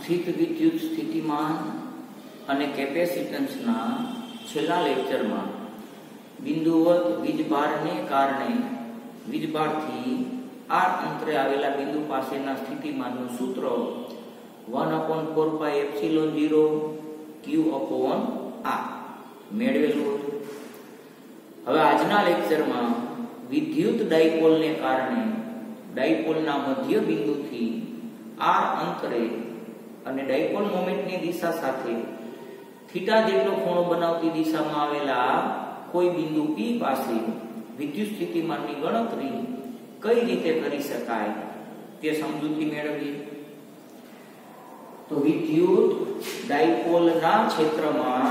સ્થિત વિદ્યુત સ્થિતિમાન અને કેપેસિટન્સના છેલ્લા લેક્ચરમાં બિંદુવત વીજભારને કારણે વીજભારથી r અંતરે આવેલા બિંદુ પાસેના સ્થિતિમાનનું સૂત્ર 1/4πε0 q/r મેળવેલું હતું. હવે આજના લેક્ચરમાં વિદ્યુત ડાયપોલને કારણે ડાયપોલના મધ્ય બિંદુથી r અંતરે અને ડાયપોલ મોમેન્ટની દિશા સાથે થીટા જેટલો ખૂણો બનાવતી દિશામાં આવેલા કોઈ બિંદુ P પાસે વિદ્યુત સ્થિતિમાનની ગણતરી કઈ રીતે કરી શકાય તે સમજૂતી મેળવીએ. તો વિદ્યુત ડાયપોલના ક્ષેત્રમાં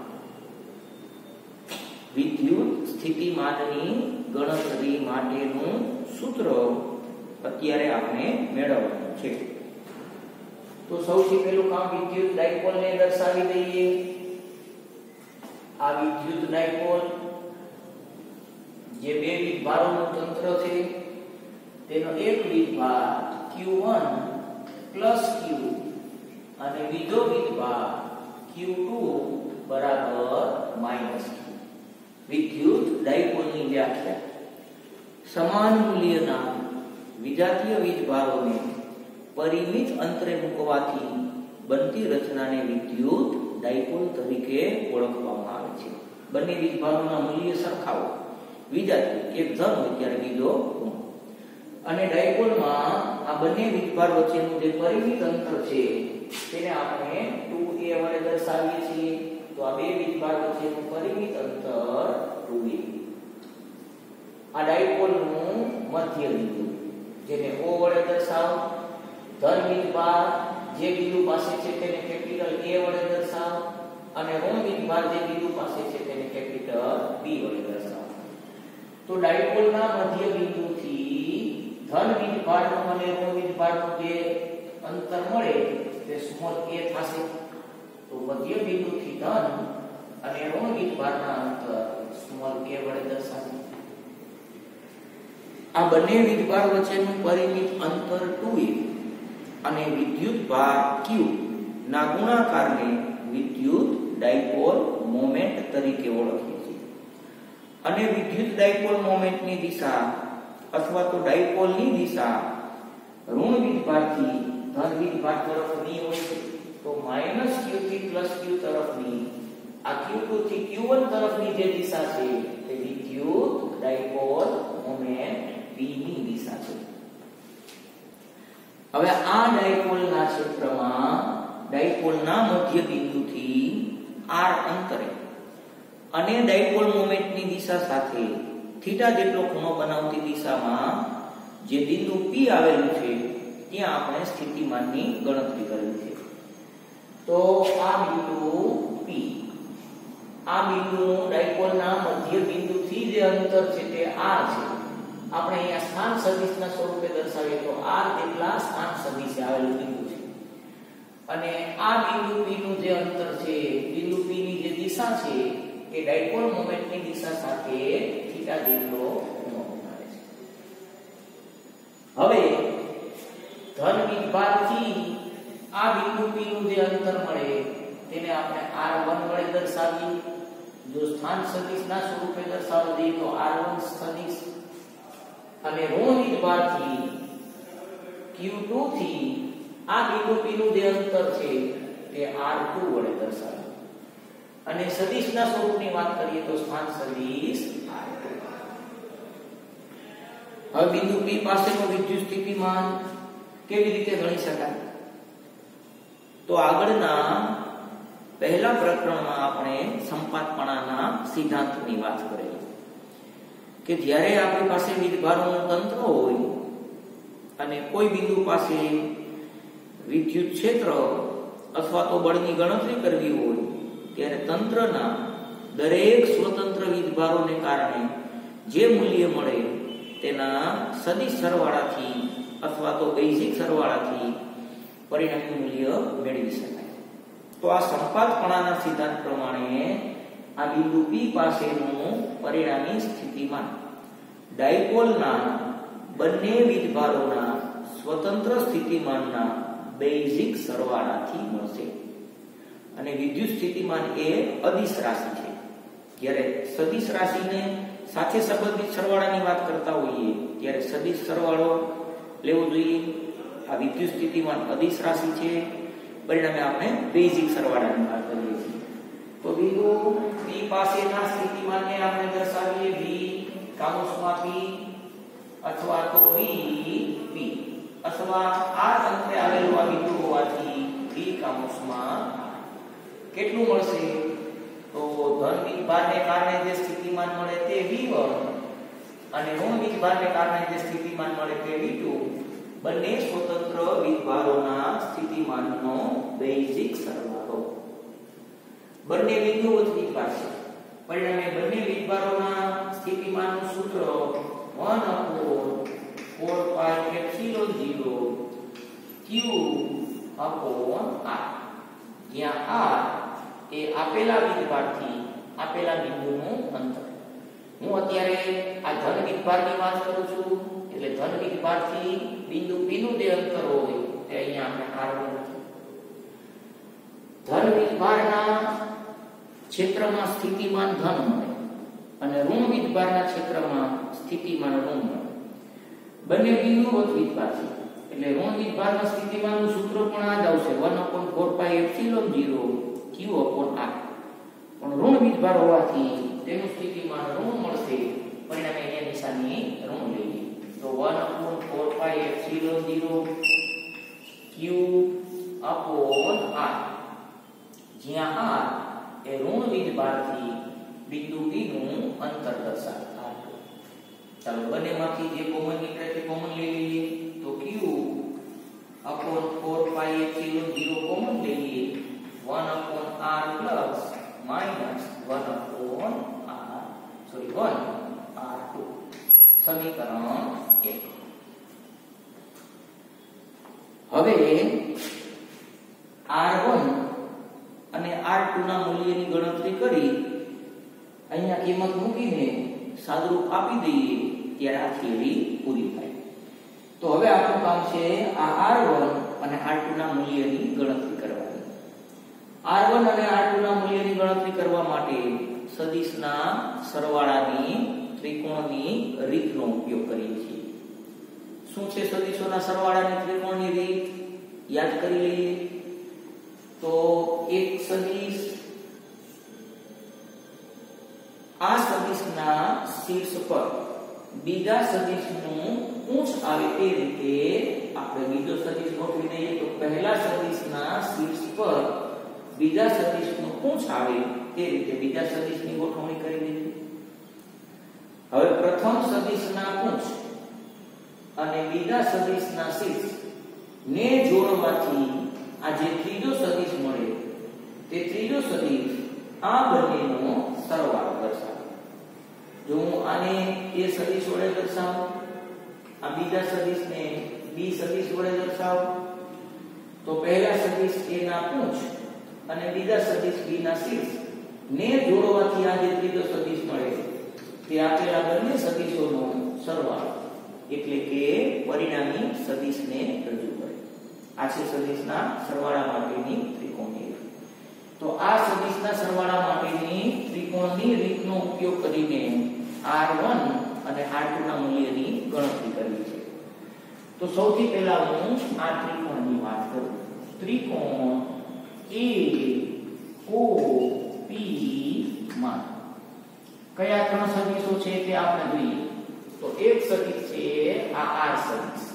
વિદ્યુત સ્થિતિમાનની ગણતરી માટેનું સૂત્ર અત્યારે આપણે મેળવવાનું છે. તો સૌથી પહેલું કામ વિદ્યુત ડાયપોલને દર્શાવી દઈએ. આ વિદ્યુત ડાયપોલ જે બે વીજભારોનું તંત્ર છે તેનો એક વીજભાર q1 q અને બીજો વીજભાર q2 q. વિદ્યુત ડાયપોલની વ્યાખ્યા: સમાન મૂલ્યના વિજાતીય વીજભારોને પરિમિત અંતરે મૂકવાથી બનતી રચનાને વિદ્યુત ડાયપોલ તરીકે ઓળખવામાં આવે છે. બંને વીજભારોના મૂલ્ય સરખા હોય, વિજાતીય, એક ધન હોય ત્યારે બીજો ઋણ. અને ડાયપોલમાં આ બંને વીજભાર વચ્ચેનું જે પરિમિત અંતર છે તેને આપણે 2a વડે દર્શાવીએ છીએ. તો આ બે વીજભાર વચ્ચેનું પરિમિત અંતર 2a. આ ડાયપોલનું મધ્ય બિંદુ જેને O વડે દર્શાવો. ધન વીજભાર જે બિંદુ પાસે છે તેને કેપિટલ A વડે દર્શાવો અને ઋણ વીજભાર જે બિંદુ પાસે છે તેને કેપિટલ B વડે દર્શાવો. તો ડાયપોલના મધ્ય બિંદુથી ધન વીજભારનું અને ઋણ વીજભારનું જે અંતર મળે તે સ્મોલ a થશે. તો મધ્ય બિંદુથી ધન અને ઋણ વીજભારના અંતર સ્મોલ a વડે દર્શાવીએ. આ બંને વીજભાર વચ્ચેનું પરિમિત અંતર 2a અને વિદ્યુત ભાર q ના ગુણાકારને વિદ્યુત ડાયપોલ મોમેન્ટ તરીકે ઓળખીએ છીએ. અને વિદ્યુત ડાયપોલ મોમેન્ટની દિશા અથવા તો ડાયપોલની દિશા ઋણ વીજભારથી ધન વીજભાર તરફની હોય છે. તો -q થી +q તરફની આ q2 થી q1 તરફની જે દિશા છે તે વિદ્યુત ડાયપોલ મોમેન્ટ p ની દિશા છે. હવે આ ડાયપોલના ક્ષેત્રમાં ડાયપોલના મધ્ય બિંદુથી r અંતરે અને ડાયપોલ મોમેન્ટની દિશા સાથે થીટા જેટલો ખૂણો બનાવતી દિશામાં જે બિંદુ P આવેલું છે ત્યાં આપણે સ્થિતિમાનની ગણતરી કરવી છે. તો આ બિંદુ P, આ બિંદુનું ડાયપોલના મધ્ય બિંદુથી જે અંતર છે તે r છે. આપણે અહીંયા સ્થાન સદિશના સ્વરૂપે દર્શાવીએ તો r જેટલા સ્થાન સદિશ આવેલું બિંદુ છે. અને આ બિંદુ P નું જે અંતર છે, બિંદુ P ની જે દિશા છે એ ડાયપોલ મોમેન્ટની દિશા સાથે થીટા જેટલો ખૂણો બનાવે છે. હવે ધન વીજભારથી આ બિંદુ P નું જે અંતર મળે તેને આપણે r1 વડે દર્શાવીએ. જો સ્થાન સદિશના સ્વરૂપે દર્શાવવા દઈએ તો r1 સદિશ અને ઋણ વીજભારથી q2 થી આ બિંદુ P નું જે અંતર છે તે r2 વડે દર્શાવીએ. અને સદિશના સ્વરૂપની વાત કરીએ તો સ્થાન સદિશ r2. હવે બિંદુ P પાસેનું વિદ્યુત સ્થિતિમાન કેવી રીતે ગણી શકાય? તો આગળના પહેલા પ્રકરણમાં આપણે સંપાતપણાના સિદ્ધાંતની વાત કરેલી કે જ્યારે આપણી પાસે વીજભારોનું તંત્ર હોય અને કોઈ બિંદુ પાસે વિદ્યુત ક્ષેત્ર અથવા તો બળની ગણતરી કરવી હોય ત્યારે તંત્રના દરેક સ્વતંત્ર વીજભારોને કારણે જે મૂલ્ય મળે તેના સદિશ સરવાળાથી અથવા તો બેઝિક સરવાળાથી પરિણામી મૂલ્ય મેળવી શકાય. તો આ સંપાતપણાના સિદ્ધાંત પ્રમાણે આ બિંદુ P પાસેનું પરિણામી સ્થિતિમાન ડાયપોલના બંને વીજભારોના સ્વતંત્ર સ્થિતિમાનના બેઝિક સરવાળાથી મળશે. અને વિદ્યુત સ્થિતિમાન એ અદિશ રાશિ છે. જ્યારે સદિશ રાશિને સાથે સંબંધિત સરવાળાની વાત કરતા હોઈએ ત્યારે સદિશ સરવાળો લેવો જોઈએ. આ વિદ્યુત સ્થિતિમાન અદિશ રાશિ છે, પરિણામે આપણે બેઝિક સરવાળાની વાત કરીએ છીએ. તો બિંદુ P પાસેના સ્થિતિમાનને આપણે દર્શાવીએ V કાઉન્સમાં P અથવા તો VP, અથવા આ અંતરે આવેલું આ બિંદુ હોવાથી V કાઉન્સમાં કેટલું મળશે? તો ધન વીજભારને કારણે જે સ્થિતિમાન મળે તે V1 અને ઋણ વીજભારને કારણે જે સ્થિતિમાન મળે તે V2, બંને સ્વતંત્ર વીજભારોના સ્થિતિમાનનો બેઝિક સરવાળો. બંને બિંદુઓ જ વીજભાર છે, પરિણામે બંને વીજભારોના સ્થિતિમાનનું સૂત્ર 1/4πε0 Q/R, જ્યાં R એ આપેલા વીજભારથી આપેલા બિંદુનું અંતર. હું અત્યારે આ ધન વીજભારની વાત કરું છું, એટલે ધન વીજભારથી બિંદુ P નું જે અંતર હોય તે અહીંયા આપણે R1 લખીએ. ધન વીજભારના ક્ષેત્રમાં સ્થિતિમાન ધન મળે અને ઋણ વીજભારના ક્ષેત્રમાં સ્થિતિમાન ઋણ મળે. બંને બિંદુઓ જ વીજભાર છે, એટલે ઋણ વીજભારના સ્થિતિમાનનું સૂત્ર પણ આ જ આવશે 1/4πε0 Q/R. પણ ઋણ વીજભાર હોવાથી તેનું સ્થિતિમાન ઋણ મળશે, પરિણામે અહીંયા નિશાની ઋણ લઈએ. તો 1/4πε0 Q/R, જ્યાં R એ ઋણ વીજભારથી બિંદુ P નું અંતર દર્શાવે. ચાલો બંનેમાંથી જે કોમન નીકળે તે કોમન લઈ લઈએ. તો Q/4πε0 કોમન લઈએ, 1/R પ્લસ માઈનસ 1/R2, સમીકરણ 1. હવે R1 અને R2 ના મૂલ્યની ગણતરી કરી અહીંયા કિંમત મૂકીને સાદુરૂપ આપી દઈએ ત્યારે આ થિયરી પૂરી થાય. તો હવે આપણું કામ છે આ R1 અને R2 ના મૂલ્યની ગણતરી કરવાની. R1 અને R2 ના મૂલ્યની ગણતરી કરવા માટે સદિશના સરવાળાની ત્રિકોણની રીતનો ઉપયોગ કરીએ છીએ. શું છે સદિશોના સરવાળાની ત્રિકોણની રીત? યાદ કરી લઈએ. તો એક સદિશ આ સદિશના શીર્ષ પર બીજા સદિશનું ઉંચ આવે તે રીતે આપણે બીજો સદિશ ગોઠવી દઈએ. તો પહેલા સદિશના શીર્ષ પર બીજા સદિશનું ઉંચ આવે તે રીતે બીજા સદિશની ગોઠવણી કરી દીધી. હવે પ્રથમ સદિશના ઉંચ અને બીજા સદિશના શીર્ષ ને જોડવાથી આ જે ત્રીજો સદિશ મળે તે ત્રીજો સદિશ આ બંનેનો સરવાળો દર્શાવે. જો હું આને એ સદિશ વડે દર્શાવું, આ બીજા સદિશને બી સદિશ વડે દર્શાવું, તો પહેલા સદિશ a ના ઉંચ અને બીજા સદિશ b ના શીર્ષ ને જોડવાથી આ જે ત્રીજો સદિશ મળે તે આપેલા બંને સદિશોનો સરવાળો એટલે કે પરિણામી સદિશને રજૂ કરે. આ છે સદિશના સરવાળા માટેની ત્રિકોણની રીત. તો આ સદિશના સરવાળા માટેની ત્રિકોણની રીતનો ઉપયોગ કરીને R1 અને R2 ના મૂલ્યની ગણતરી કરવી છે. તો સૌથી પહેલા હું આ ત્રિકોણની વાત કરું. ત્રિકોણ AOP માં કયા ત્રણ સદિશો છે તે આપણે જોઈએ. તો એક સદિશ છે આ R સદિશ,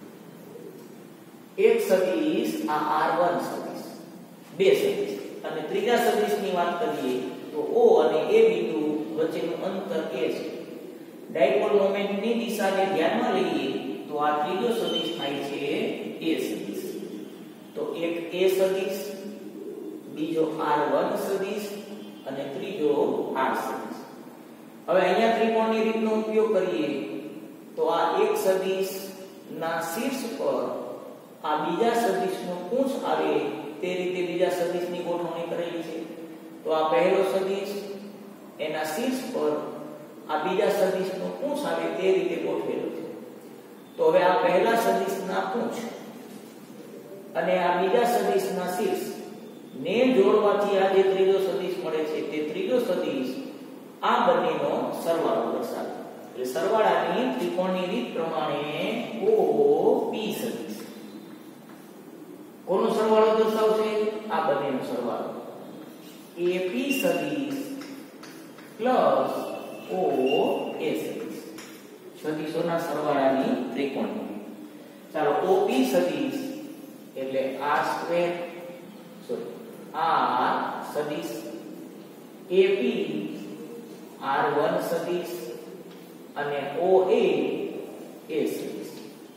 એક સદિશ આ R1 સદિશ, બે સદિશ, અને ત્રીજા સદિશની વાત કરીએ તો O અને A બિંદુ વચ્ચેનું અંતર a છે. ડાયપોલ મોમેન્ટની દિશાને ધ્યાનમાં લઈએ તો આ ત્રીજો સદિશ થાય છે A સદિશ. તો એક A સદિશ, બીજો R1 સદિશ અને ત્રીજો R સદિશ. હવે અહીંયા ત્રિકોણની રીતનો ઉપયોગ કરીએ તો આ એક સદિશ ના શીર્ષ પર આ બીજા સદિશનું ઉંચ આવે તે રીતે બીજા સદિશની ગોઠવણી કરેલી છે. તો આ પહેલો સદિશ એના શીર્ષ પર આ બીજા સદિશનું ઉંચ આવે તે રીતે ગોઠવેલો છે. તો હવે આ પહેલા સદિશના ઉંચ અને આ બીજા સદિશના શીર્ષ ને જોડવાથી આ જે ત્રીજો સદિશ મળે છે તે ત્રીજો સદિશ આ બંનેનો સરવાળો દર્શાવે. એટલે સરવાળાની ત્રિકોણની રીત પ્રમાણે OP સદિશ કોનો સરવાળો દર્શાવશે? આ બંનેનો સરવાળો AP સદિશ પ્લસ OA સદિશ, સદિશોના સરવાળાની ત્રિકોણની. ચાલો OP સદિશ એટલે R સદિશ, AP R1 સદિશ અને OA A સદિશ.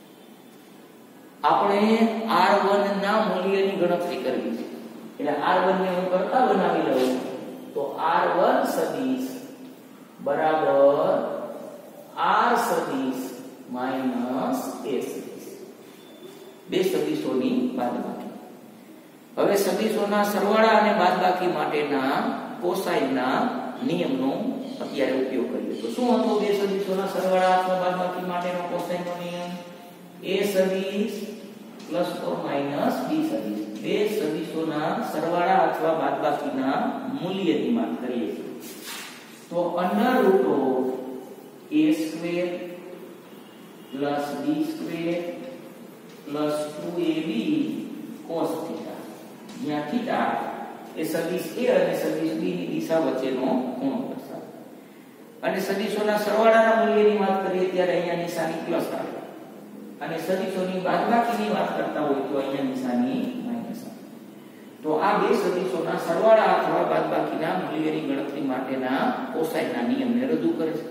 આપણે R1 ના મૂલ્યની ગણતરી કરવી છે. એટલે R1 ને હું કરતા બનાવી લઉં તો R1 સદિશ બરાબર R સદિશ માઈનસ A સદિશ, બે સદિશોની બાદબાકી. હવે સદિશોના સરવાળા અને બાદબાકી માટેના કોસાઇનના નિયમનો અત્યારે ઉપયોગ કરીએ. તો શું હતો બે સદિશોના સરવાળા અથવા બાદબાકી માટેનો કોસાઇનનો નિયમ? A સદિશ પ્લસ ઓર માઈનસ B સદિશ. બે સદિશોના સરવાળા અથવા બાદબાકીના મૂલ્યની વાત કરીએ છીએ તો under root of A square plus B square plus 2AB cos theta, જ્યાં થીટા એ સદિશ A અને સદિશ B ની દિશા વચ્ચેનો ખૂણો દર્શાવે. અને સદિશોના સરવાળાના મૂલ્યની વાત કરીએ ત્યારે અહીંયા નિશાની પ્લસ આવે અને સદિશોની બાદબાકીની વાત કરતા હોય તો અહીંયા નિશાની માઈનસ આવે. તો આ બે સદિશોના સરવાળા અથવા બાદબાકીના મૂલ્યની ગણતરી માટેના કોસાઇનના નિયમને રજૂ કરે છે.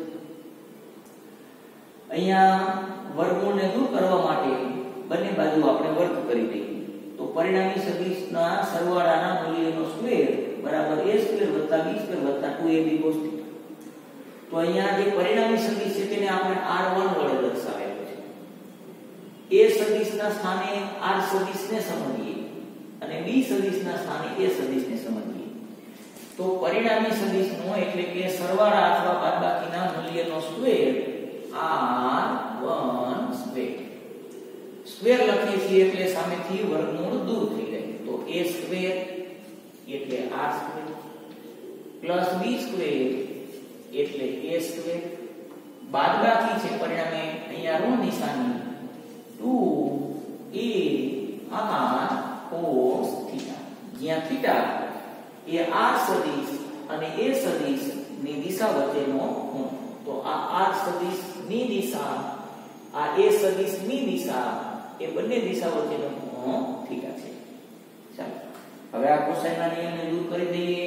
અહીંયા વર્ગમૂળને દૂર કરવા માટે બંને બાજુ આપણે વર્ગ કરી દઈએ તો પરિણામી સદિશના સરવાળાના મૂલ્યનો સ્ક્વેર બરાબર A સ્ક્વેર વત્તા B સ્ક્વેર વત્તા 2AB cos θ. તો અહીંયા જે પરિણામી સદિશ છે તેને આપણે R1 વડે દર્શાવેલો છે. A સદિશના સ્થાને R સદિશને સમજીએ અને B સદિશના સ્થાને A સદિશને સમજીએ તો પરિણામી સદિશનો એટલે કે સરવાળા અથવા બાદબાકીના મૂલ્યનો સ્ક્વેર R1 સ્ક્વેર. સ્ક્વેર લખીએ છીએ એટલે સામેથી વર્ગમૂળ દૂર થઈ જાય તો A સ્ક્વેર એટલે R square plus B square એટલે A સ્ક્વેર, બાદબાકી છે પરિણામે અહીંયા ઋણ નિશાની 2AR cos θ, જ્યાં થીટા એ R સદિશ અને A સદિશ ની દિશા વચ્ચેનો ખૂણો. તો આ R સદિશ ની દિશા આ A સદિશ ની દિશા એ બંને દિશા વચ્ચેનો ખૂણો થીટા છે. ચાલો હવે આ કોસાઇનના નિયમને દૂર કરી દઈએ,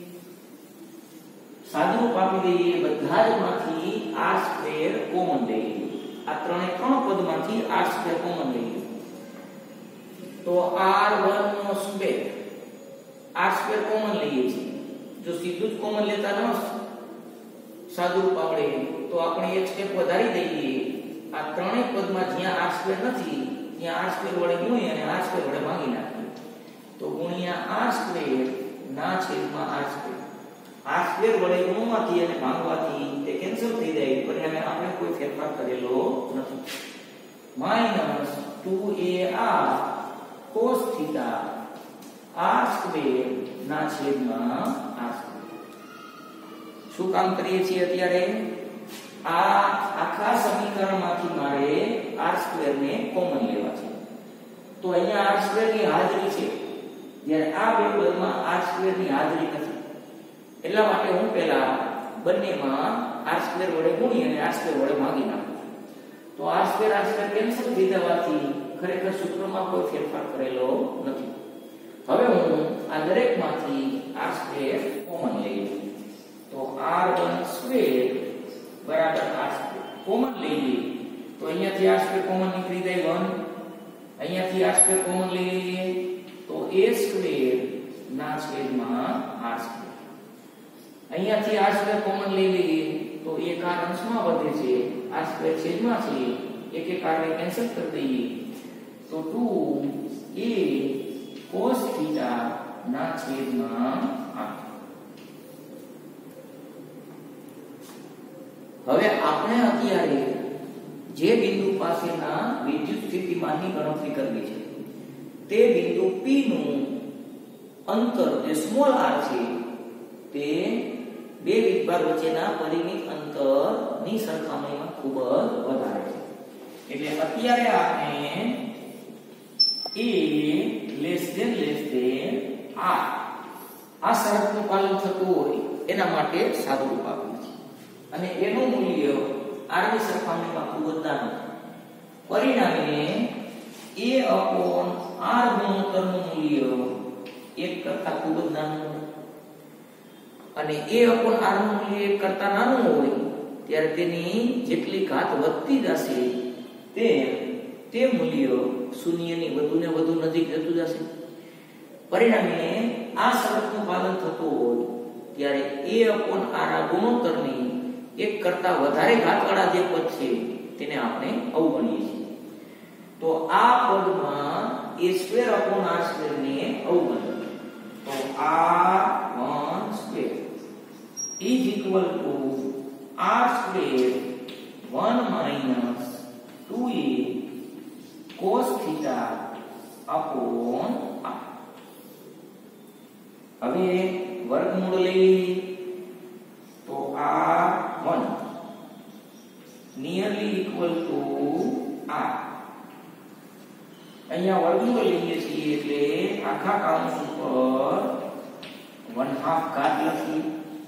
સાદુરૂપ આપી દઈએ. બધા જ માંથી R સ્ક્વેર કોમન લઈએ. આ ત્રણે ત્રણ પદમાંથી R સ્ક્વેર કોમન લઈએ તો R1 નો સ્ક્વેર, R સ્ક્વેર કોમન લઈએ છીએ. જો સીધું જ કોમન લેતા ન સાદુરૂપ આવડે તો આપણે એક સ્ટેપ વધારી દઈએ. આ ત્રણેય પદમાં જ્યાં R સ્ક્વેર નથી ત્યાં R સ્ક્વેર વડે ગુણી અને R સ્ક્વેર વડે ભાગી નાખીએ તો ગુણ્યા R સ્ક્વેર ના છેદમાં R સ્ક્વેર. R સ્ક્વેર વડે ગુણવાથી અને ભાગવાથી તે કેન્સલ થઈ જાય, પરિણામે આપણે કોઈ ફેરફાર કરેલો નથી. Minus 2AR cos θ R square ના છેદમાં R સ્ક્વેર. શું કામ કરીએ છીએ અત્યારે? આ આખા સમીકરણમાંથી મારે R સ્ક્વેર ને કોમન લેવા છે તો અહીંયા R સ્ક્વેર ની હાજરી છે જ્યારે આ બે પદમાં R સ્ક્વેર ની હાજરી નથી. એટલા માટે હું પહેલા બંનેમાં R સ્ક્વેર વડે ગુણી અને R સ્ક્વેર વડે ભાગી નાખું તો R સ્ક્વેર કેન્સલ થઈ જવાથી ખરેખર સૂત્રમાં કોઈ ફેરફાર કરેલો નથી. હવે હું આ દરેકમાંથી R સ્ક્વેર કોમન લઈ લઉં તો R1 સ્ક્વેર બરાબર R સ્ક્વેર કોમન લઈએ તો અહીંયાથી R સ્ક્વેર કોમન નીકળી જાય 1, અહીંયાથી R સ્ક્વેર કોમન લઈ લઈએ તો A સ્ક્વેર ના છેદમાં R સ્ક્વેર. અહીંયાથી R સ્ક્વેર કોમન લઈ લઈએ તો એક આ અંશમાં વધે છે, R સ્ક્વેર છેદમાં છે, એક એક R ને કેન્સલ કરી દઈએ તો 2A cos θ ના છેદમાં R. હવે આપણે અત્યારે જે બિંદુ પાસેના વિદ્યુત સ્થિતિમાનની ગણતરી કરવી છે તે બિંદુ P નું અંતર જે સ્મોલ r છે તે બે વીજભાર વચ્ચેના પરિમિત અંતરની સરખામણીમાં ખૂબ જ વધારે છે. એટલે અત્યારે આપણે a r આ શરતનું પાલન થતું હોય એના માટે સાદું રૂપ આપ્યું છે અને એનું મૂલ્ય r ની સરખામણીમાં ખૂબ જ નાનું છે. પરિણામે a/r ગુણોત્તરનું મૂલ્ય 1 કરતા ખૂબ જ નાનું હોય અને a/r નું મૂલ્ય 1 કરતા નાનું હોય ત્યારે તેની જેટલી ઘાત વધતી જશે તે મૂલ્ય શૂન્યની વધુ ને વધુ નજીક જતું જશે. પરિણામે આ શરતનું પાલન થતું હોય ત્યારે a/r આ ગુણોત્તરની 1 કરતા વધારે ઘાતવાળા જે પદ છે તેને આપણે અવગણીએ છીએ. તો આ પદમાં a²/r² ને અવગણીએ તો r1² is equal to r² 1 - 2a cos theta upon r. હવે વર્ગમૂળ લઈએ તો r1 nearly equal to r. અહીંયા વર્ગમૂળ લઈએ છીએ એટલે આખા કૌંસ ઉપર 1/2 ઘાત લખી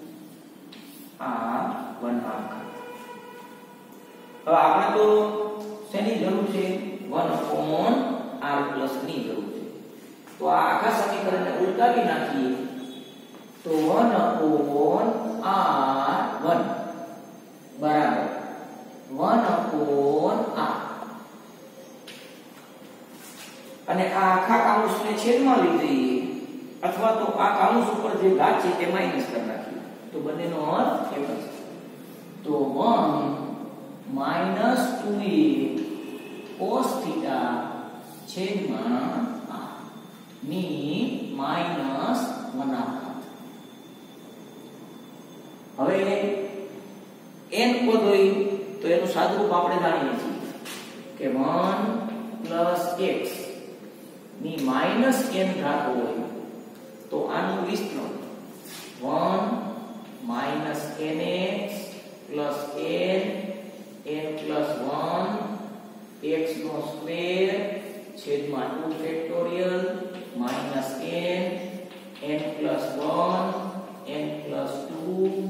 આ 1/2 ઘાત. હવે આપણે તો શેની જરૂર છે 1/r+ ની જરૂર છે. તો આ આખા સમીકરણને ઉલટાવી નાખીએ તો 1/r1 બરાબર 1/r અને આ આખા કૌંસને છેદમાં લઈ જઈએ અથવા તો આ કૌંસ ઉપર જે ઘાત છે તે માઈનસ કરી નાખીએ તો બંનેનો અર્થ એક જ છે. તો 1 - 2a cos theta છેદમાં r ની -1/2. હવે n પદ હોય તો એનું સાદુરૂપ આપણે જાણીએ છીએ કે 1 + x ની -n ઘાત હોય તો આનું વિસ્તરણ 1 - nx + n+1 x² છેદમાં 2 factorial -n n+1 n+2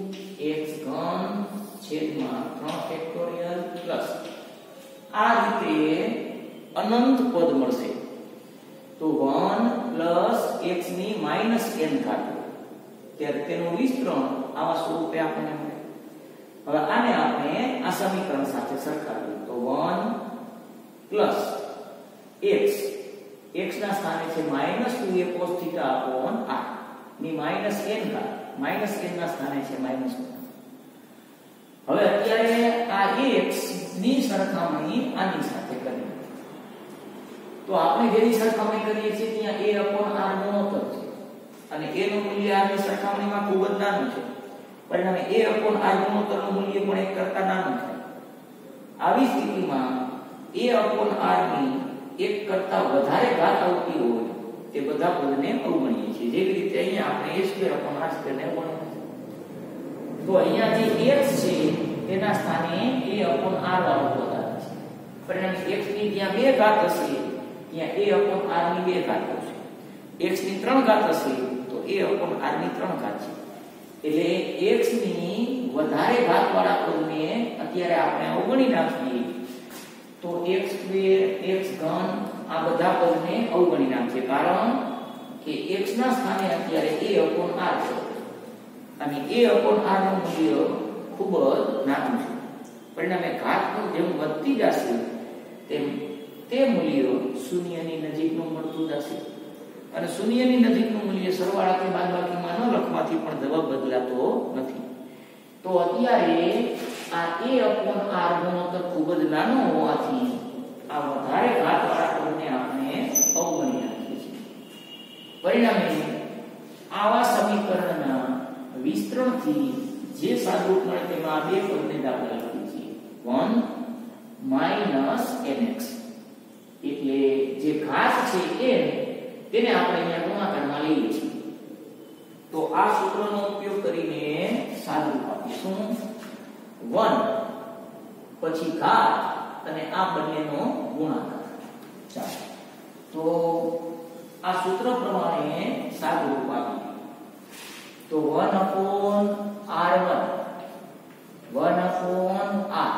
x³ છેદમાં 3 ફેક્ટોરિયલ પ્લસ આ રીતે અનંત પદ મળશે. તો 1 + x ની -n ઘાત ત્યારે તેનું વિસ્તરણ આવા સ્વરૂપે આપણને મળે. હવે આને આપણે આ સમીકરણ સાથે સરખાવીએ તો 1 + x ના સ્થાને છે -2a cos theta upon r ની -n ઘાત -n ના સ્થાને છે -1. હવે અત્યારે આ x ની સરખામણી આની સાથે કરીએ તો આપણે જેની સરખામણી કરીએ છીએ ત્યાં a/r ગુણોત્તર છે અને a નું મૂલ્ય r ની સરખામણીમાં ખૂબ જ નાનું છે. પરિણામે a/r ગુણોત્તરનું મૂલ્ય પણ 1 કરતા નાનું છે. આવી સ્થિતિમાં a/r ની 1 કરતા વધારે ઘાત આવતી હોય તે બધા પદને અવગણીએ છીએ. જેવી રીતે અહીંયા આપણે a²/r² ને અવગણીએ છીએ. તો અહીંયા જે x છે તેના સ્થાને a/r વાળો પદ આવે છે. પરિણામે x ની જ્યાં 2 ઘાત હશે ત્યાં a/r ની 2 ઘાત હશે. x ની 3 ઘાત હશે તો a/r ની 3 ઘાત છે. એટલે x ની વધારે ઘાત વાળા પદને અત્યારે આપણે અવગણી નાખીએ તો x² x³ આ બધા પદને અવગણી નાખીએ કારણ કે x ના સ્થાને અત્યારે a/r છે અને a/r નું મૂલ્ય ખૂબ જ નાનું છે. પરિણામે ઘાત જેમ વધતી જશે તેમ તે મૂલ્ય શૂન્યની નજીકનું મળતું જશે અને શૂન્યની નજીકનું મૂલ્ય સરવાળા કે બાદબાકીમાં ન લખવાથી પણ જવાબ બદલાતો નથી. તો અત્યારે આ a/r ગુણોત્તર ખૂબ જ નાનો હોવાથી આ વધારે ઘાતવાળા પદને આપણે અવગણી નાખીએ છીએ. પરિણામે આવા સમીકરણના વિસ્તરણથી જે સાદુરૂપ મળે તેમાં આ બે પદને દાખલા લખીએ છીએ 1 - nx એટલે જે ઘાત છે n તેને આપણે અહીંયા ગુણાકારમાં લઈએ છીએ. તો આ સૂત્રનો ઉપયોગ કરીને સાદુરૂપ આપીશું 1 પછી ઘાત અને આ બંનેનો ગુણાકાર. ચાલો તો આ સૂત્ર પ્રમાણે સાદુરૂપ આપીએ તો 1/r1 1/r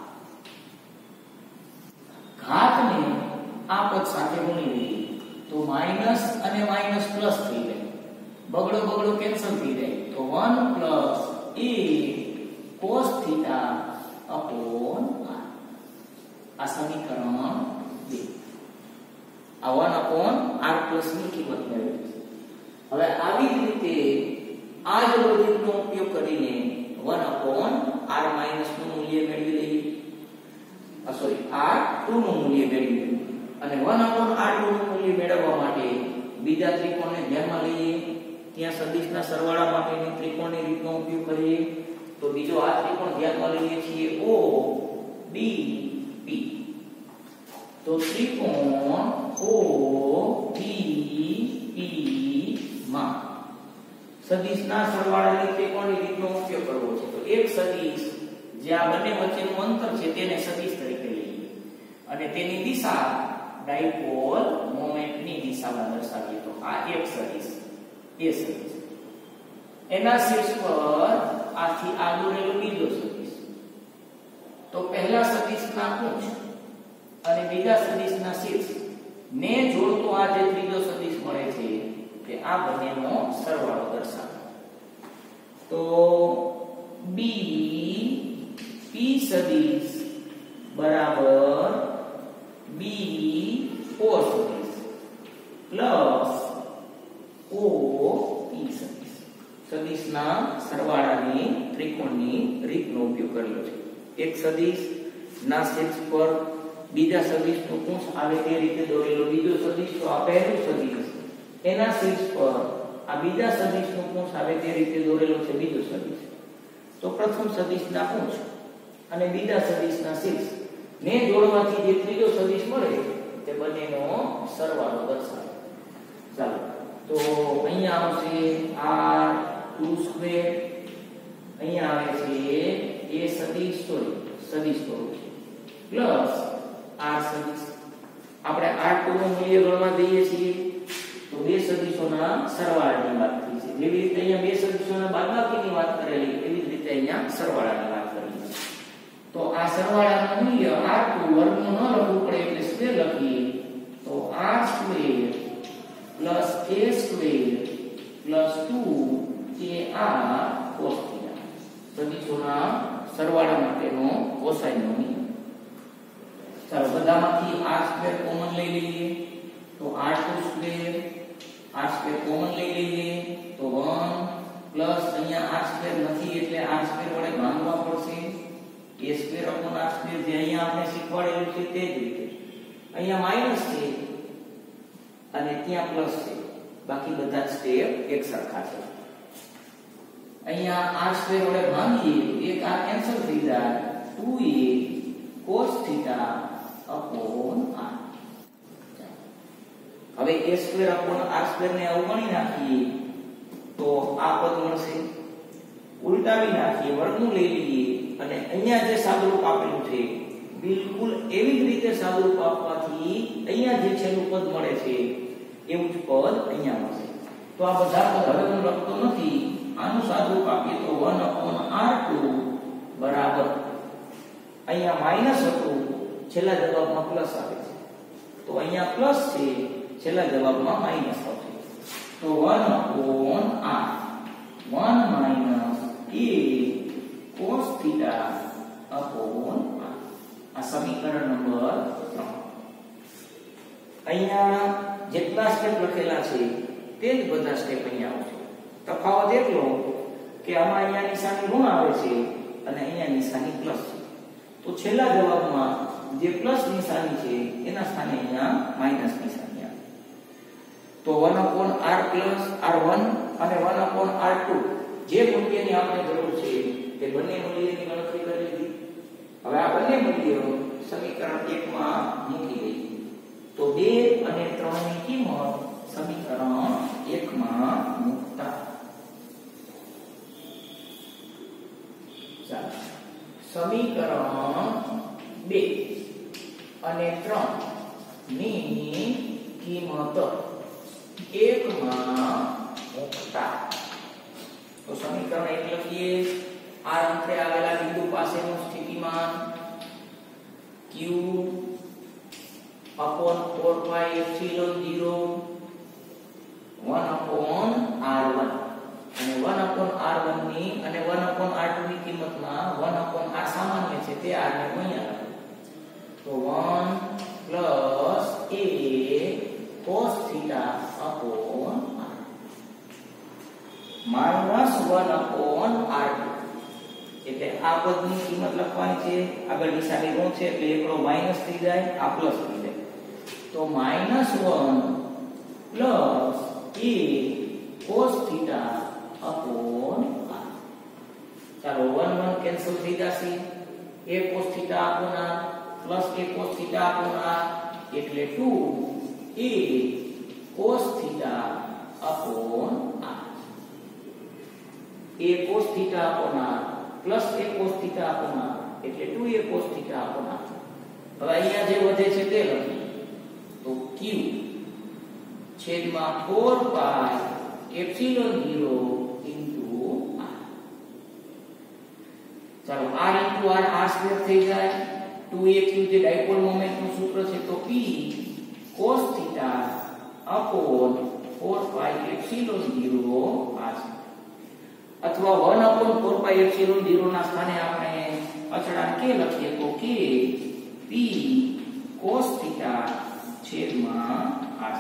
ઘાતને આ પદ સાથે ગુણી લઈએ તો માઈનસ અને માઈનસ પ્લસ થઈ જાય, બગડો કેન્સલ થઈ જાય તો 1 plus a cos θ upon r. આ સમીકરણ 2. આ 1/r પ્લસ ની કિંમત મેળવી. હવે આવી જ રીતે આ જ લોજિકનો ઉપયોગ કરીને 1/r માઈનસ નું મૂલ્ય મેળવી લઈએ. r2 નું મૂલ્ય મેળવી લઈએ અને 1/r2 નું મૂલ્ય મેળવવા માટે બીજા ત્રિકોણને ધ્યાનમાં લઈએ. ત્યાં સદિશના સરવાળા માટેની ત્રિકોણની રીતનો ઉપયોગ કરીએ. તો બીજો આ ત્રિકોણ ધ્યાનમાં લઈએ છીએ O B P. તો ત્રિકોણ O B P માં સદિશના સરવાળાની ત્રિકોણની રીતનો ઉપયોગ કરવો છે. તો એક સદિશ જે આ બંને વચ્ચેનું અંતર છે તેને સદિશ તરીકે લઈએ અને તેની દિશા ડાયપોલ મોમેન્ટની દિશામાં દર્શાવીએ. તો આ એક સદિશ એ સદિશ એના શીર્ષ પર આથી આ દોરેલો બીજો સદિશ. તો પહેલા સદિશના પુંછ અને બીજા સદિશના શીર્ષ ને જોડતો આ જે ત્રીજો સદિશ મળે છે તે આ બંનેનો સરવાળો દર્શાવે. તો b p સદિશ બરાબર b o સદિશ પ્લસ o p સદિશ. સદિશના સરવાળાની ત્રિકોણની રીતનો ઉપયોગ કરેલો છે. એક સદિશ ના શીર્ષ પર બીજા સદિશનું પુંછ આવે તે રીતે દોરેલો બીજો સદિશ. તો આ પહેલું સદિશ એના શીર્ષ પર આ બીજા સદિશનું પુંછ આવે તે રીતે દોરેલો છે બીજો સદિશ. તો પ્રથમ સદિશના પુંછ અને બીજા સદિશના શીર્ષ ને જોડવાથી જે ત્રીજો સદિશ મળે તે બંનેનો સરવાળો દર્શાવે. ચાલો તો અહીંયા આવશે r2², અહીંયા આવે છે a સદિશ સદિશ સ્વરૂપ પ્લસ r સદિશ. આપણે r2 નું મૂલ્ય ગણવા દઈએ છીએ તો બે સદિશોના સરવાળાની વાત થઈ છે. જેવી રીતે અહીંયા બે સદિશોના બાદબાકીની વાત કરેલી એવી જ રીતે અહીંયા સરવાળાની વાત કરી છે. તો આ સરવાળાનું મૂલ્ય r2 વર્ગનું ન લખવું પડે એટલે સ્ક્વેર લખીએ તો r² plus a² plus 2ar cos θ. સદિશોના સરવાળા માટેનો કોસાઇનનો નિયમ. ચાલો બધામાંથી r² કોમન લઈ લઈએ તો r2² કોમન લઈ લઈએ તો 1 પ્લસ અહીંયા r² નથી એટલે r² વડે ભાંગવા પડશે. a²/r² જે અહીંયા આપણે શીખવાડેલું છે તે જ રીતે અહીંયા માઈનસ છે અને ત્યાં પ્લસ છે. બાકી બધા સ્ટેપ એક સરખા છે. અહીંયા r² વડે ભાંગીએ એક આ કેન્સલ થઈ જાય 2a cos θ upon r. હવે a²/r² ને અવગણી નાખીએ તો આ પદ મળશે. ઉલટાવી નાખીએ વર્ગમૂળ લઈ લઈએ અને અહીંયા જે સાદુરૂપ આપેલું છે બિલકુલ એવી જ રીતે સાદુરૂપ આપવાથી અહીંયા જે છેલ્લું પદ મળે છે એવું જ પદ અહીંયા મળશે. તો આ બધા પદ હવે હું લખતો નથી. આનું સાદુરૂપ આપીએ તો 1/r2 બરાબર અહીંયા માઈનસ હતું છેલ્લા જવાબમાં પ્લસ આવે છે તો અહીંયા પ્લસ છે છેલ્લા જવાબમાં માઈનસ આવશે. તો 1/r 1 minus a cos θ upon r. આ સમીકરણ નંબર 3. અહીંયા જેટલા સ્ટેપ લખેલા છે તે જ બધા સ્ટેપ અહીંયા આવશે. તફાવત એટલો કે આમાં અહીંયા નિશાની ઋણ આવે છે અને અહીંયા નિશાની પ્લસ છે. તો છેલ્લા જવાબમાં જે પ્લસ નિશાની છે એના સ્થાને અહીંયા માઈનસ નિશાની આવે. તો 1/r પ્લસ r1 અને 1/r2 જે મૂલ્યની આપણે જરૂર છે તે બંને મૂલ્યની ગણતરી કરી લીધી. હવે આ બંને મૂલ્યો સમીકરણ 1 માં મૂકી દઈએ તો 2 અને 3 ની કિંમત સમીકરણ સમીકરણ 2 અને 3 ની કિંમત 1 માં મૂકતા તો સમીકરણ 1 લખીએ r અંતરે આવેલા બિંદુ પાસેનું સ્થિતિમાન q upon 4 pi epsilon 0 1 upon r1 અને 1 upon r1 ની અને 1 upon r2 ની કિંમતમાં 1 upon r સામાન્ય છે તે r ને અહીંયા તો 1 plus a cos theta upon r minus 1 upon r2 એટલે આ પદની કિંમત લખવાની છે આગળ નિશાની ઋણ છે એટલે એકડો માઈનસ થઈ જાય આ પ્લસ થઈ જાય તો -1 plus a cos theta upon r ચાલો 1 1 કેન્સલ થઈ જશે a cos theta upon r plus a cos theta upon r એટલે 2 a cos theta upon r a cos theta upon r plus a cos theta upon r એટલે 2a cos theta upon r હવે અહીંયા જે વધે છે તે લખીએ તો q છેદમાં 4 pi epsilon 0 into r ચાલો r into r r square થઈ જાય 2aq જે ડાયપોલ મોમેન્ટ નું સૂત્ર છે તો p cos theta upon 4 pi epsilon 0 r અથવા 1 upon 4 pi epsilon 0 ના સ્થાને આપણે અચળાંક k લખીએ તો k p cos theta છેદમાં r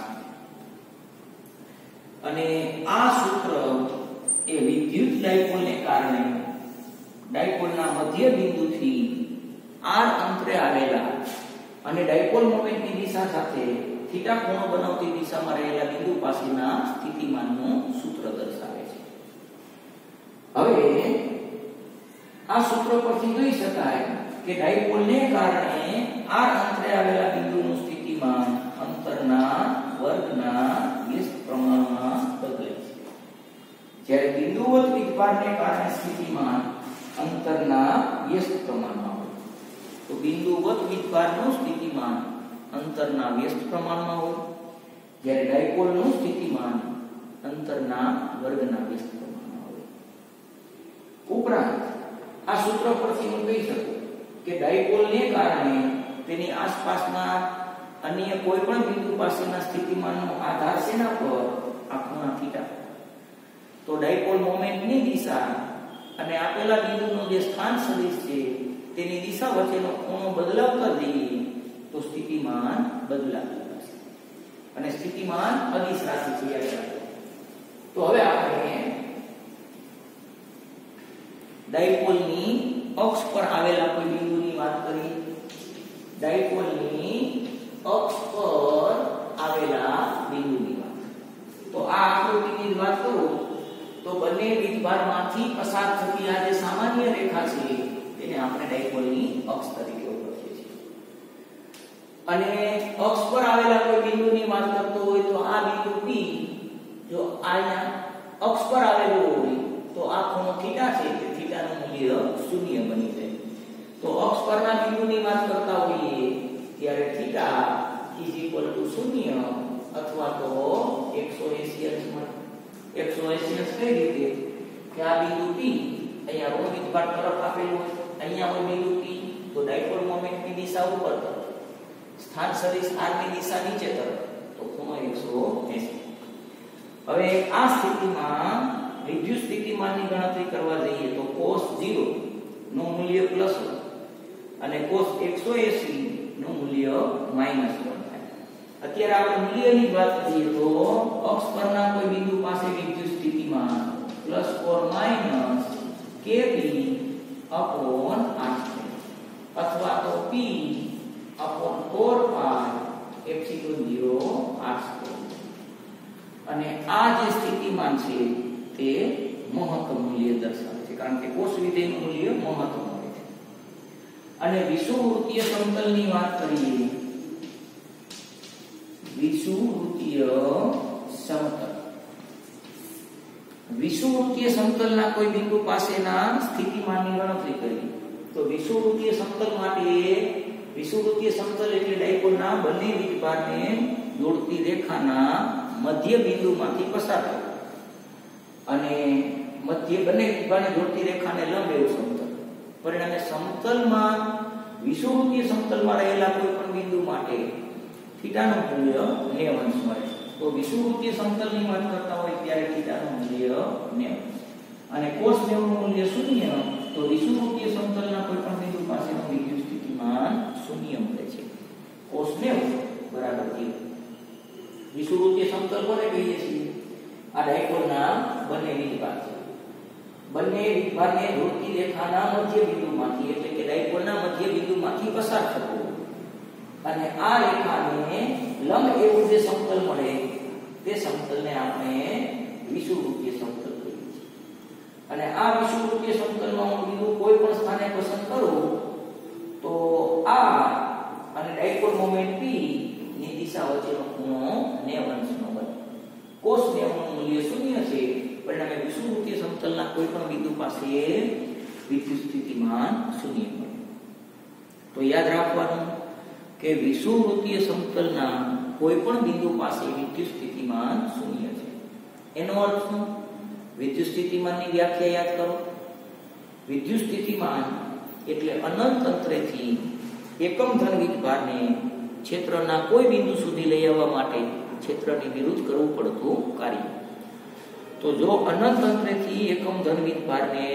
અને આ સૂત્ર એ વિદ્યુત ડાયપોલને કારણે ડાયપોલના મધ્ય બિંદુથી r અંતરે આવેલા અને ડાયપોલ મોમેન્ટની દિશા સાથે થીટા ખૂણો બનાવતી દિશામાં રહેલા બિંદુ પાસેના સ્થિતિમાનનું સૂત્ર દર્શાવે છે હવે આ સૂત્ર પરથી જોઈ શકાય કે ડાયપોલને કારણે r અંતરે આવેલા બિંદુનું સ્થિતિમાન અંતરના વર્ગના વ્યસ્ત પ્રમાણમાં બદલે છે જ્યારે બિંદુવત વિભાગને કારણે સ્થિતિમાન અંતરના વ્યસ્ત પ્રમાણમાં હોય તો બિંદુવત વિભાગનું સ્થિતિમાન અંતરના વ્યસ્ત પ્રમાણમાં હોય જ્યારે ડાયપોલનું સ્થિતિમાન અંતરના વર્ગના વ્યસ્ત પ્રમાણમાં હોય ઉપરાંત આ સૂત્ર પરથી હું કહી શકું કે ડાયપોલને કારણે તેની આસપાસના અન્ય કોઈ પણ બિંદુ પાસેના સ્થિતિમાનનો આધાર શેના પર આ ખૂણા થીટા તો ડાયપોલ મોમેન્ટની દિશા અને આપેલા બિંદુનું જે સ્થાન સદિશ છે તેની દિશા વચ્ચેનો ખૂણો બદલાવ કરી દઈએ તો સ્થિતિમાન બદલાતું રહેશે અને સ્થિતિમાન અદિશ રાશિ છે યાદ રાખો તો હવે આપણે ડાયપોલની અક્ષ પર આવેલા કોઈ બિંદુની વાત કરીએ ડાયપોલની અક્ષ પર આવેલા બિંદુની વાત તો આ આકૃતિની વાત કરું તો બંને વીજભારમાંથી પસાર થતી આ જે સામાન્ય રેખા છે તેને આપણે ડાયપોલની અક્ષ તરીકે ઓળખીએ છીએ અને અક્ષ પર આવેલા કોઈ બિંદુની વાત કરતો હોય તો આ બિંદુ P જો અહીંયા અક્ષ પર આવેલું હોય તો આ ખૂણો થીટા છે તે થીટાનું મૂલ્ય 0 બની જાય તો અક્ષ પરના બિંદુની વાત કરતા હોઈએ ત્યારે થીટા = 0 અથવા તો 180 અંશ મળે 180 અંશ કઈ રીતે કે આ બિંદુ P અહીંયા ઋણ વિભાગ તરફ આપેલું હોય અહીંયા હોય બિંદુ P તો ડાયપોલ મોમેન્ટની દિશા ઉપર તરફ સ્થાન સદિશ r ની દિશા નીચે તરફ તો ખૂણો 180 હવે આ સ્થિતિમાં વિદ્યુત સ્થિતિમાનની ગણતરી કરવા જઈએ તો cos 0 નું મૂલ્ય પ્લસ અને cos 180 નું મૂલ્ય -1 થાય અત્યારે આપણે મૂલ્યની વાત કરીએ તો અક્ષ પરના કોઈ બિંદુ પાસે વિદ્યુત સ્થિતિમાન +or- kp upon r અથવા તો p upon 4 pi epsilon 0 r અને આ જે સ્થિતિમાન છે તે મહત્તમ મૂલ્ય દર્શાવે છે કારણ કે કોષ વિધેયનું મૂલ્ય મહત્તમ હોય છે અને વિષુવવૃત્તીય સમતલની વાત કરીએ વિષુવવૃત્તીય સમતલના કોઈ બિંદુ પાસેના સ્થિતિમાનની ગણતરી કરીએ તો વિષુવવૃત્તીય સમતલ માટે વિષુવવૃત્તીય સમતલ એટલે ડાયપોલના બંને વીજભારને જોડતી રેખાના મધ્ય બિંદુમાંથી પસાર થવું અને મધ્ય બંને વીજભારને જોડતી રેખાને લંબ એવું સમતલ. પરિણામે સમતલમાં વિષુવવૃત્તીય સમતલમાં રહેલા કોઈ પણ બિંદુ માટે થીટાનું મૂલ્ય 90 અંશ મળે. તો વિષુવવૃત્તીય સમતલની વાત કરતા હોય ત્યારે થીટાનું મૂલ્ય 90 અને cos 90 નું મૂલ્ય 0. તો વિષુવવૃત્તીય સમતલના કોઈ પણ બિંદુ પાસેનું વિદ્યુત સ્થિતિમાન 0 મળે છે. cos 90 બરાબર 0. વિષુવવૃત્તીય સમતલ કોને કહીએ છીએ? આ ડાયપોલના બંને વીજભાર છે. બંને વીજભારને જોડતી રેખાના મધ્ય બિંદુમાંથી એટલે કે ડાયપોલના મધ્ય બિંદુમાંથી પસાર થતો અને આ રેખાને લંબ એવું જે સમતલ મળે તે સમતલને આપણે વિષુવવૃત્તીય સમતલ કહીએ છીએ. અને આ વિષુવવૃત્તીય સમતલમાં હું બિંદુ કોઈ પણ સ્થાને પસંદ કરું તો આ અને ડાયપોલ મોમેન્ટ P ની દિશા વચ્ચેનો ખૂણો 90 અંશનો બને. cos 90 નું મૂલ્ય 0 છે. પરિણામે વિષુવવૃત્તીય સમતલના કોઈ પણ બિંદુ પાસે વિદ્યુત સ્થિતિમાન 0 મળે. તો યાદ રાખવાનું કે વિષુવવૃત્તીય સમતલના કોઈ પણ બિંદુ પાસે વિદ્યુત સ્થિતિમાન 0 છે. એનો અર્થ શું? વિદ્યુત સ્થિતિમાનની વ્યાખ્યા યાદ કરો. વિદ્યુત સ્થિતિમાન એટલે અનંત અંતરેથી એકમ ધન વીજભારને ક્ષેત્રના કોઈ બિંદુ સુધી લઈ આવવા માટે ક્ષેત્રની વિરુદ્ધ કરવું પડતું કાર્ય. તો જો અનંત અંતરેથી એકમ ધન વીજભારને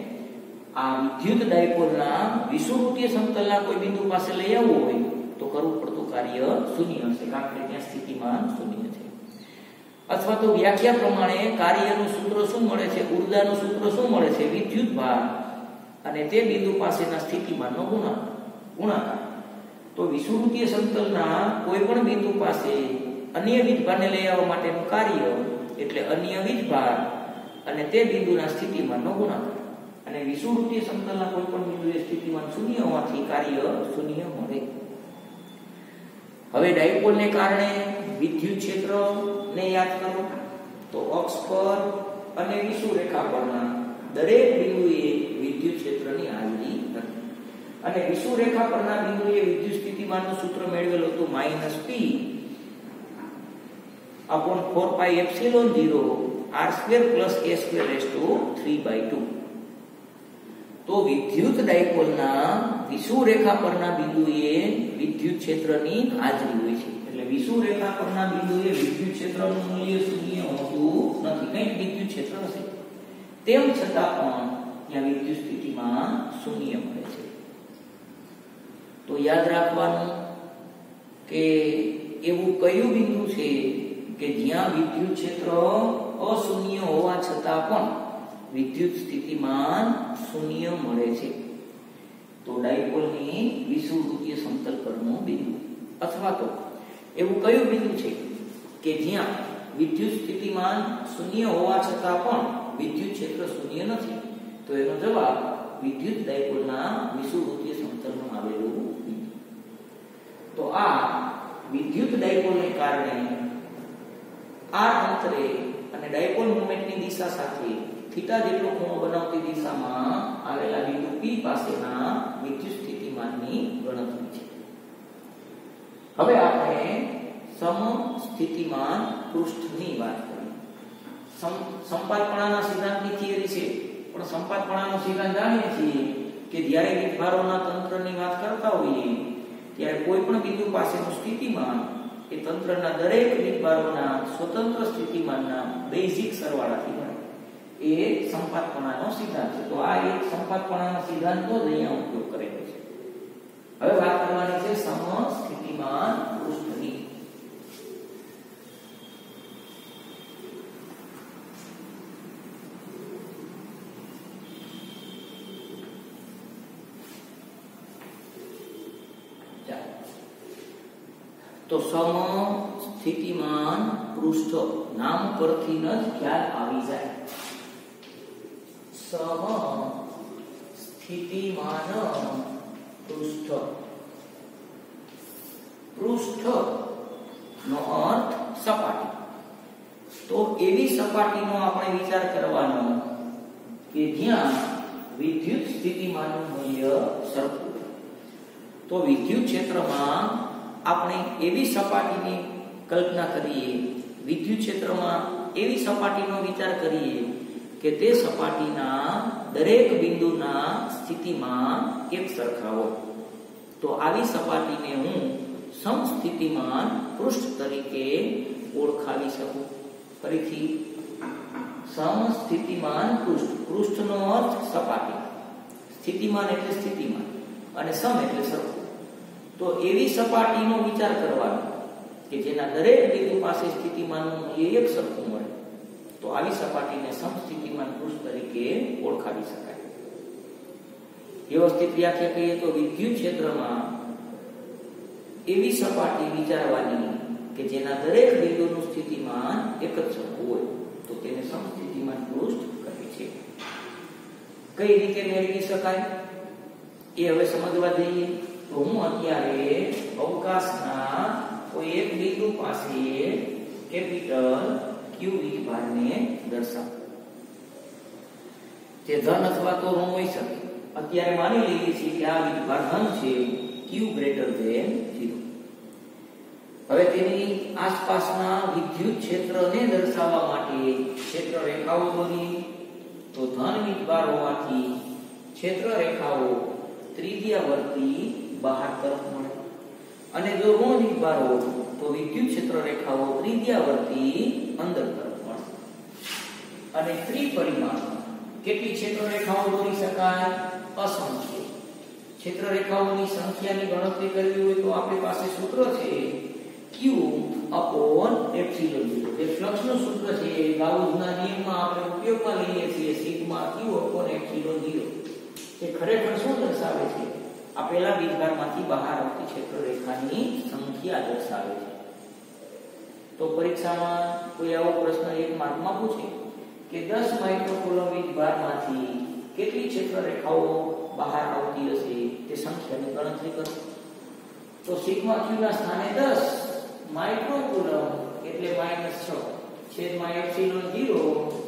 આ વિદ્યુત ડાયપોલના વિષુવવૃત્તીય સમતલના કોઈ બિંદુ પાસે લઈ આવવું હોય તો કરવું પડતું કાર્ય 0 હશે, કારણ કે ત્યાં સ્થિતિમાન 0 છે. અથવા તો વ્યાખ્યા પ્રમાણે કાર્યનું સૂત્ર શું મળે છે? ઉર્જાનું સૂત્ર શું મળે છે? વિદ્યુત ભાર અને તે બિંદુ પાસેના સ્થિતિમાનનો ગુણાકાર. તો વિષુવવૃત્તીય સમતલના કોઈ પણ બિંદુ પાસે અન્ય વીજભારને લઈ આવવા માટેનું કાર્ય એટલે અન્ય વીજભાર અને તે બિંદુના સ્થિતિમાનનો ગુણાકાર. અને વિષુવવૃત્તીય સમતલના કોઈ પણ બિંદુએ સ્થિતિમાન 0 હોવાથી કાર્ય 0 મળે. હવે ડાયપોલને કારણે વિદ્યુત ક્ષેત્રને યાદ કરો તો અક્ષ પર અને વિષુવરેખા પરના દરેક બિંદુએ વિદ્યુત ક્ષેત્રની હાજરી હતી. અને વિષુવરેખા પરના બિંદુએ વિદ્યુત સ્થિતિમાનનું સૂત્ર મેળવેલું હતું -P upon 4πε0 r² + a² 3/2. તો વિદ્યુત ડાયપોલના વિષુવરેખા પરના બિંદુએ વિદ્યુત ક્ષેત્રની હાજરી હોય છે. એટલે વિષુવરેખા પરના બિંદુએ વિદ્યુત ક્ષેત્રનું મૂલ્ય 0 હોતું નથી. કંઈક વિદ્યુત ક્ષેત્ર હશે. તેમ છતાં પણ ત્યાં વિદ્યુત સ્થિતિમાન 0 મળે છે. તો યાદ રાખવાનું કે એવું કયું બિંદુ છે કે જ્યાં વિદ્યુત ક્ષેત્ર અશૂન્ય હોવા છતાં પણ વિદ્યુત સ્થિતિમાન 0 મળે છે? તો ડાયપોલની વિષુવવૃત્તીય સમતલ પરનું બિંદુ. અથવા તો એવું કયું બિંદુ છે કે જ્યાં વિદ્યુત સ્થિતિમાન 0 હોવા છતાં પણ વિદ્યુત ક્ષેત્ર 0 નથી? તો એનો જવાબ વિદ્યુત ડાયપોલના વિષુવવૃત્તીય સમતલમાં આવેલું બિંદુ. તો આ વિદ્યુત ડાયપોલને કારણે આ અંતરે અને ડાયપોલ મોમેન્ટની દિશા સાથે થીટા જેટલો ખૂણો બનાવતી દિશામાં આવેલા બિંદુ P પાસેના વિદ્યુત સ્થિતિમાનની ગણતરી છે. હવે આપણે સમસ્થિતિમાન પૃષ્ઠની વાત કરીએ. સંપાતપણાના સિદ્ધાંતની થિયરી છે, પણ સંપાતપણાનો સિદ્ધાંત જાણીએ છીએ કે જ્યારે વીજભારોના તંત્રની વાત કરતા હોઈએ ત્યારે કોઈ પણ બિંદુ પાસેનું સ્થિતિમાન એ તંત્રના દરેક વીજભારોના સ્વતંત્ર સ્થિતિમાનના બેઝિક સરવાળાથી મળે. એ સંપાતપણાનો સિદ્ધાંત છે. તો આ એક સંપાતપણાના સિદ્ધાંતનો જ અહીંયા ઉપયોગ કરેલો છે. હવે વાત કરવાની છે સમસ્થિતિમાન પૃષ્ઠની. તો સમસ્થિતિમાન પૃષ્ઠ નામ પરથી જ ખ્યાલ આવી જાય. સમસ્થિતિમાન પૃષ્ઠ. પૃષ્ઠ નો અર્થ સપાટી. તો એવી સપાટીનો આપણે વિચાર કરવાનો કે જ્યાં વિદ્યુત સ્થિતિમાનનું મૂલ્ય સરખું. તો વિદ્યુત ક્ષેત્રમાં આપણે એવી સપાટીની કલ્પના કરીએ, વિદ્યુત ક્ષેત્રમાં એવી સપાટીનો વિચાર કરીએ કે તે સપાટીના દરેક બિંદુના સ્થિતિમાન એક સરખા હોય. તો આવી સપાટીને હું સમસ્થિતિમાન પૃષ્ઠ તરીકે ઓળખાવી શકું. ફરીથી, સમસ્થિતિમાન પૃષ્ઠ. પૃષ્ઠનો અર્થ સપાટી, સ્થિતિમાન એટલે સ્થિતિમાન, અને સમ એટલે સરખું. તો એવી સપાટીનો વિચાર કરવાનો કે જેના દરેક બિંદુ પાસે સ્થિતિમાનનું મૂલ્ય એક સરખું મળે. તો આવી સપાટીને સમસ્થિતિમાન પૃષ્ઠ તરીકે ઓળખાવી શકાય. વ્યવસ્થિત વ્યાખ્યા કહીએ તો વિદ્યુત ક્ષેત્રમાં એવી સપાટી વિચારવાની કે જેના દરેક બિંદુનું સ્થિતિમાન એક જ સરખું હોય, તો તેને સમસ્થિતિમાન પૃષ્ઠ કહે છે. કઈ રીતે મેળવી શકાય એ હવે સમજવા જઈએ. તો હું અત્યારે અવકાશના કોઈ એક બિંદુ પાસે કેપિટલ ક્યુ વીજભારને દર્શાવું. તે ધન અથવા તો ઋણ હોઈ શકે. અત્યારે માની લઈએ છીએ કે આ વીજભાર ધન છે, Q greater than 0. હવે તેની આસપાસના વિદ્યુત ક્ષેત્રને દર્શાવવા માટે ક્ષેત્ર રેખાઓ દોરી. તો ધન વીજભાર હોવાથી ક્ષેત્ર રેખાઓ ત્રિજ્યાવર્તી બહાર તરફ મળે, અને જો ઋણ વીજભાર હોય તો વિદ્યુત ક્ષેત્ર રેખાઓ ત્રિજ્યાવર્તી અંદર તરફ મળે. અને ત્રિપરિમાણમાં કેટલી ક્ષેત્ર રેખાઓ દોરી શકાય? અસંખ્ય. ક્ષેત્ર રેખાઓની સંખ્યાની ગણતરી કરવી હોય તો આપણી પાસે સૂત્ર છે Q upon epsilon 0. જે ફ્લક્સનું સૂત્ર છે, ગાઉસના નિયમમાં આપણે ઉપયોગમાં લઈએ છીએ, સિગ્મા Q upon epsilon 0. એ ખરેખર શું દર્શાવે છે? આપેલા વીજભારમાંથી બહાર આવતી ક્ષેત્ર રેખાની સંખ્યા દર્શાવે છે. તો પરીક્ષામાં કોઈ આવો પ્રશ્ન એક માર્કમાં પૂછે કે 10 માઇક્રોકુલમ વીજભારમાંથી કેટલી ક્ષેત્ર રેખાઓ બહાર આવતી હશે, તે સંખ્યાની ગણતરી કરો. તો સિગ્મા Q ના સ્થાને 10 માઇક્રોકુલમ એટલે -6 છેદમાં એપ્સિલોન 0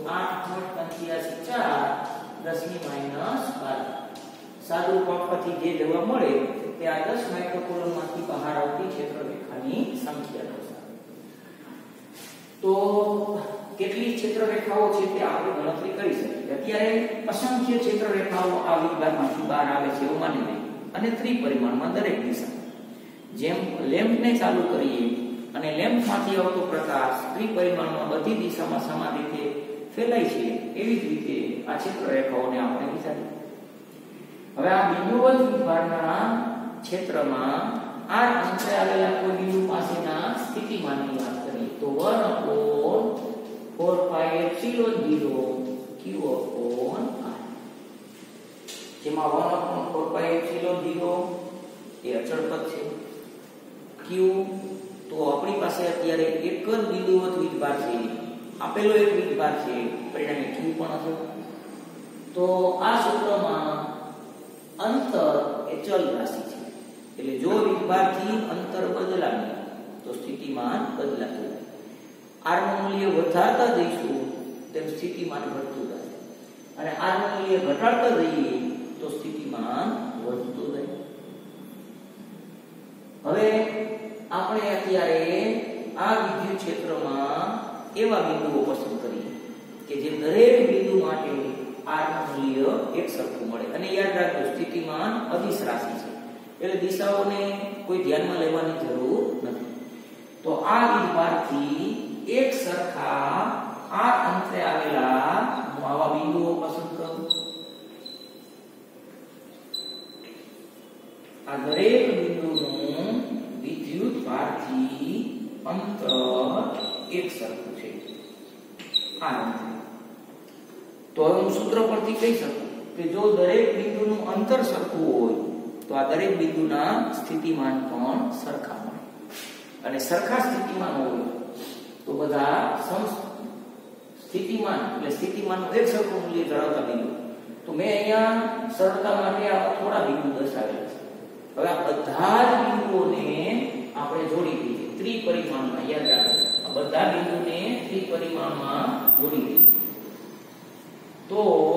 8.85 10 ની -12. સાદું પક્ષથી જે જવાબ મળે તે આ 10 માઇક્રોકુલમ માંથી બહાર આવતી ક્ષેત્ર રેખાની સંખ્યા દર્શાવે. તો કેટલી ક્ષેત્ર રેખાઓ છે તે આપણે ગણતરી કરી શકીએ. અત્યારે અસંખ્ય ક્ષેત્ર રેખાઓ આ વીજભારમાંથી બહાર આવે છે એવું માની લઈએ, અને ત્રિપરિમાણમાં દરેક દિશા. જેમ લેમ્પને ચાલુ કરીએ અને લેમ્પમાંથી આવતો પ્રકાશ ત્રિપરિમાણમાં બધી દિશામાં સમાન રીતે ફેલાય છે, એવી જ રીતે આ ક્ષેત્ર રેખાઓને આપણે વિચારીએ. હવે આ બિંદુવત વીજભારના ક્ષેત્રમાં આ અંતરે આવેલા કોઈ બિંદુ પાસેના સ્થિતિમાનની વાત કરીએ તો 1/4πε0 Q upon R, જેમાં 1/4πε0 એ અચળ પદ છે. Q તો આપણી પાસે અત્યારે એક જ બિંદુવત વીજભાર છે, આપેલો એક વીજભાર છે, પરિણામે Q પણ હશે. તો આ સૂત્રમાં અંતર એ ચલ રાશિ છે, એટલે જો વીજભારથી અંતર બદલાય તો સ્થિતિમાન બદલાતું જાય. R નું મૂલ્ય વધારતા જઈશું તેમ સ્થિતિમાન ઘટતું જાય, અને R નું મૂલ્ય ઘટાડતા જઈએ તો સ્થિતિમાન વધતું જાય. હવે આપણે અત્યારે આ વિદ્યુત ક્ષેત્રમાં એવા બિંદુઓ પસંદ કરીએ કે જે દરેક બિંદુ માટે R નું મૂલ્ય એક સરખું મળે. અને યાદ રાખજો, સ્થિતિમાન અદિશ રાશિ છે, એટલે દિશાઓને કોઈ ધ્યાનમાં લેવાની જરૂર નથી. તો આ વીજભારથી એક સરખા આ અંતરે આવેલા હું આવા બિંદુઓ પસંદ કરું. આ દરેક બિંદુનું વિદ્યુત ભારથી અંતર એક સરખું છે. આ તો હવે હું સૂત્ર પરથી કહી શકું કે જો દરેક બિંદુનું અંતર સરખું હોય તો આ દરેક બિંદુના સ્થિતિમાન પણ સરખા મળે, અને સરખા સ્થિતિમાન હોય તો બધા સ્થિતિમાન એટલે સ્થિતિમાનનું એક સરખું મૂલ્ય ધરાવતા બિંદુ. તો મેં અહીંયા સરળતા માટે આ થોડા બિંદુ દર્શાવેલા છે. હવે આ બધા જ બિંદુઓને આપણે જોડી દઈએ ત્રિપરિમાણમાં. યાદ રાખો, આ બધા બિંદુને ત્રિપરિમાણમાં જોડી દઈએ તો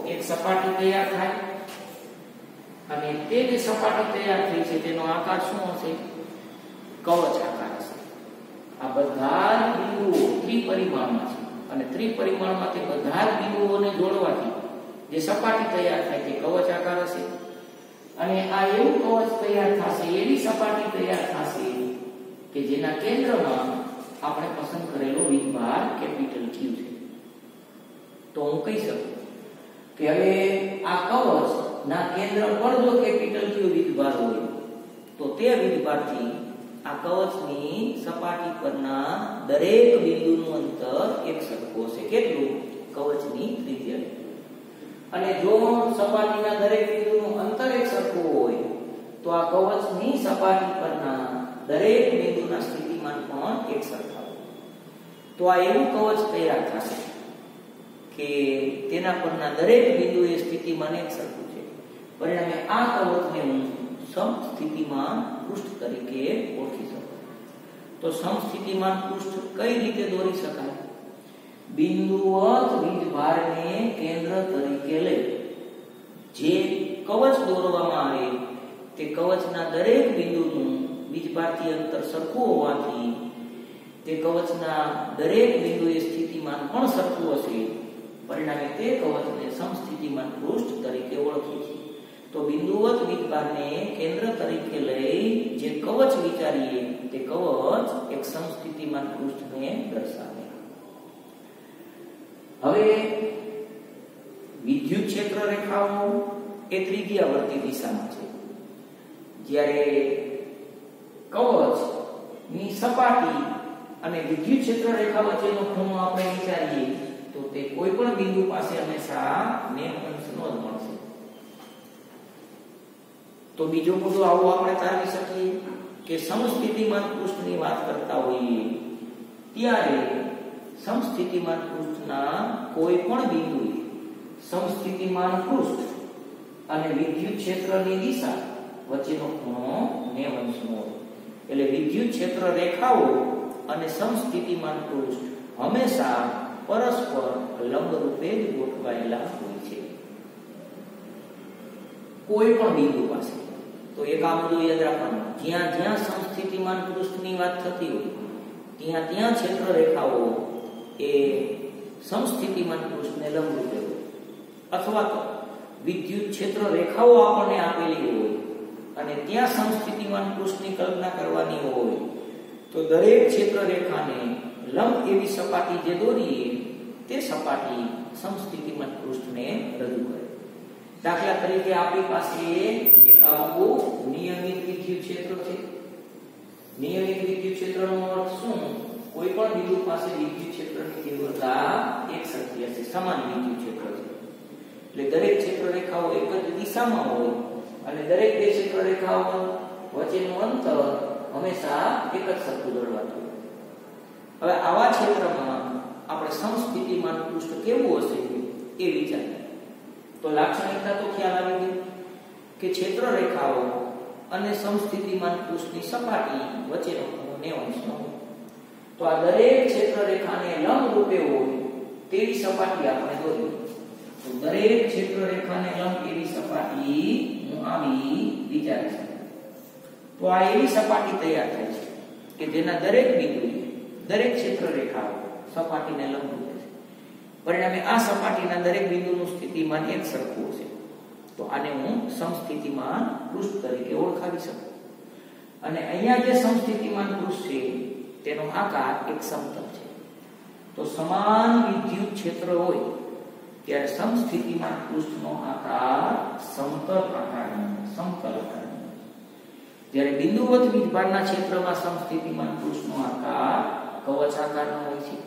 એક સપાટી તૈયાર થાય અને તે જે સપાટી તૈયાર થઈ છે તેનો આકાર શું હશે? કવચ આકાર હશે. આ બધા બિંદુઓ ત્રિપરિમાણમાં છે અને ત્રિપરિમાણમાં તે બધા જ બિંદુઓને જોડવાથી જે સપાટી તૈયાર થાય તે કવચ આકાર હશે. અને આ એવું કવચ તૈયાર થશે, એવી સપાટી તૈયાર થશે કે જેના કેન્દ્રમાં આપણે પસંદ કરેલો વીજભાર કેપિટલ Q છે. તો હું કહી શકું કે હવે આ કવચ ના કેન્દ્ર પર જો કેપિટલ Q વીજભાર હોય તો તે વીજભારથી આ કવચની સપાટી પરના દરેક બિંદુનું અંતર એક સરખું હશે. કેટલું? કવચની ત્રિજ્યા. અને જો સપાટીના દરેક બિંદુનું અંતર એક સરખું હોય તો આ કવચની સપાટી પરના દરેક બિંદુના સ્થિતિમાન પણ એક સરખા હોય. તો આ એવું કવચ તૈયાર થશે કે તેના પરના દરેક બિંદુએ સ્થિતિમાન એક સરખું છે. પરિણામે આ કવચને હું સમસ્થિતિમાન પૃષ્ઠ તરીકે ઓળખી શકું. તો સમસ્થિતિમાન પૃષ્ઠ કઈ રીતે દોરી શકાય? બિંદુવત વીજભારને કેન્દ્ર તરીકે લઈ જે કવચ દોરવામાં આવે તે કવચના દરેક બિંદુનું વીજભારથી અંતર સરખું હોવાથી તે કવચના દરેક બિંદુએ સ્થિતિમાન પણ સરખું હશે. પરિણામે તે કવચને સમસ્થિતિમાન પૃષ્ઠ તરીકે ઓળખીએ છીએ. તો બિંદુવત વીજભારને કેન્દ્ર તરીકે લઈ જે કવચ વિચારીએ તે કવચ એક સમસ્થિતિમાન પૃષ્ઠને દર્શાવે. હવે વિદ્યુત ક્ષેત્ર રેખાઓ એ ત્રિજ્યાવર્તી દિશામાં છે. જ્યારે કવચ ની સપાટી અને વિદ્યુત ક્ષેત્ર રેખા વચ્ચેનો ખૂણો આપણે વિચારીએ તો તે કોઈ પણ બિંદુ પાસે હંમેશા 90 અંશનો જ મળશે. તો બીજો મુદ્દો આવો આપણે તારવી શકીએ કે સમસ્થિતિમાન પૃષ્ઠની વાત કરતા હોઈએ ત્યારે સમસ્થિતિમાન પૃષ્ઠના કોઈ પણ બિંદુએ સમસ્થિતિમાન પૃષ્ઠ અને વિદ્યુત ક્ષેત્રની દિશા વચ્ચેનો ખૂણો 90 અંશનો હોય. એટલે વિદ્યુત ક્ષેત્ર રેખાઓ અને સમસ્થિતિમાન પૃષ્ઠ હંમેશા પરસ્પર લંબ રૂપે જ ગોઠવાયેલા હોય છે કોઈ પણ બિંદુ પાસે. તો એક આ મુદ્દો યાદ રાખવાનો, જ્યાં જ્યાં સમસ્થિતિમાન પૃષ્ઠની વાત થતી હોય ત્યાં ત્યાં ક્ષેત્ર રેખાઓ એ સમસ્થિતિમાન પૃષ્ઠને લંબ રૂપે હોય. અથવા તો વિદ્યુત ક્ષેત્ર રેખાઓ આપણને આપેલી હોય અને ત્યાં સમસ્થિતિમાન પૃષ્ઠની કલ્પના કરવાની હોય તો દરેક ક્ષેત્ર રેખાને લંબ એવી સપાટી જે દોરીએ તે સપાટી સમસ્થિતિમાન પૃષ્ઠને રજૂ કરે. દાખલા તરીકે આપણી પાસે એક આવું નિયમિત વિદ્યુત ક્ષેત્ર છે. નિયમિત વિદ્યુત ક્ષેત્રનો અર્થ શું? કોઈ પણ બિંદુ પાસે વિદ્યુત ક્ષેત્રની તીવ્રતા એક સરખી હશે, સમાન વિદ્યુત ક્ષેત્ર છે. એટલે દરેક ક્ષેત્ર રેખાઓ એક જ દિશામાં હોય અને દરેક બે ક્ષેત્ર રેખાઓ વચ્ચેનું અંતર હંમેશા એક જ સરખું જળવાતું હોય. હવે આવા ક્ષેત્રમાં આપણે સમસ્થિતિમાન પૃષ્ઠ કેવું હશે એ વિચારીએ તો લાક્ષણિકતા તો ખ્યાલ આવી ગઈ કે ક્ષેત્ર રેખાઓ અને સમસ્થિતિમાન પૃષ્ઠની સપાટી વચ્ચેનો ખૂણો 90 અંશનો હોય. તો આ દરેક ક્ષેત્ર રેખાને લંબ રૂપે હોય તેવી સપાટી આપણે દોરીએ. તો દરેક ક્ષેત્ર રેખાને લંબ એવી સપાટી હું આવી વિચારી શકું. તો આ એવી સપાટી તૈયાર થાય છે કે જેના દરેક બિંદુએ દરેક ક્ષેત્ર રેખાઓ સપાટીને લંબ રૂપે છે. પરિણામે આ સપાટીના દરેક બિંદુનું સ્થિતિમાન એક સરખું હશે. તો આને હું સમસ્થિતિમાન પૃષ્ઠ તરીકે ઓળખાવી શકું. અને અહીંયા જે સમસ્થિતિમાન પૃષ્ઠ છે તેનો આકાર એક સમતલ છે. તો સમાન વિદ્યુત ક્ષેત્ર હોય ત્યારે સમસ્થિતિમાન પૃષ્ઠનો આકાર સમતલ આકારનો, સમતલ આકારનો. જ્યારે બિંદુવત વીજભારના ક્ષેત્રમાં સમસ્થિતિમાન પૃષ્ઠનો આકાર કવચ આકારનો હોય છે.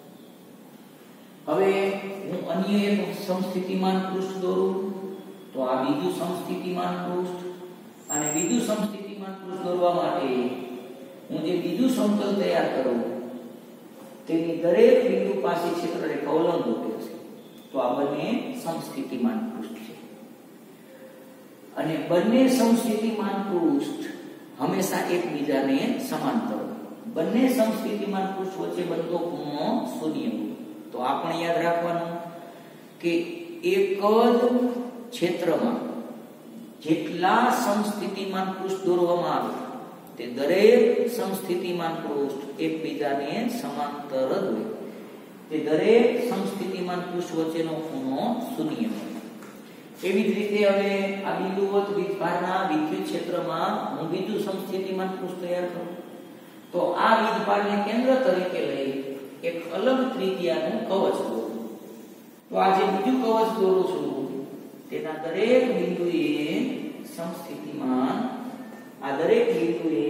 હવે હું અન્ય એક સમસ્થિતિમાન પૃષ્ઠ દોરું તો આ બીજું સમસ્થિતિમાન પૃષ્ઠ અને બીજું સમસ્થિતિમાન પૃષ્ઠ દોરવા માટે હું જે બીજું સમતલ તૈયાર કરું તેની દરેક બિંદુ પાસે ક્ષેત્ર રેખાઓ લંબ રૂપે હશે. તો આ બંને સમસ્થિતિમાન પૃષ્ઠ છે. અને બંને સમસ્થિતિમાન પૃષ્ઠ હંમેશા એકબીજાને સમાંતર. બંને સમસ્થિતિમાન પૃષ્ઠ વચ્ચે બનતો ખૂણો 0 હોય. તો આપણે યાદ રાખવાનું કે એક જ ક્ષેત્રમાં જેટલા સમસ્થિતિમાન પૃષ્ઠ દોરવામાં આવે તે દરેક સમસ્થિતિમાન પૃષ્ઠ એકબીજાને સમાંતર જ હોય. તે દરેક સમસ્થિતિમાન પૃષ્ઠ વચ્ચેનો ખૂણો શૂન્ય હોય. એવી જ રીતે હવે આ બિંદુવત વીજભારના વિદ્યુત ક્ષેત્રમાં હું બીજું સમસ્થિતિમાન પૃષ્ઠ તૈયાર કરું તો આ વીજભારને કેન્દ્ર તરીકે લઈ એક અલગ ત્રિજ્યાનું કવચ દોરું. તો આ જે બીજું કવચ દોરું છું તેના દરેક બિંદુએ સમસ્થિતિમાન આ દરેક બિંદુએ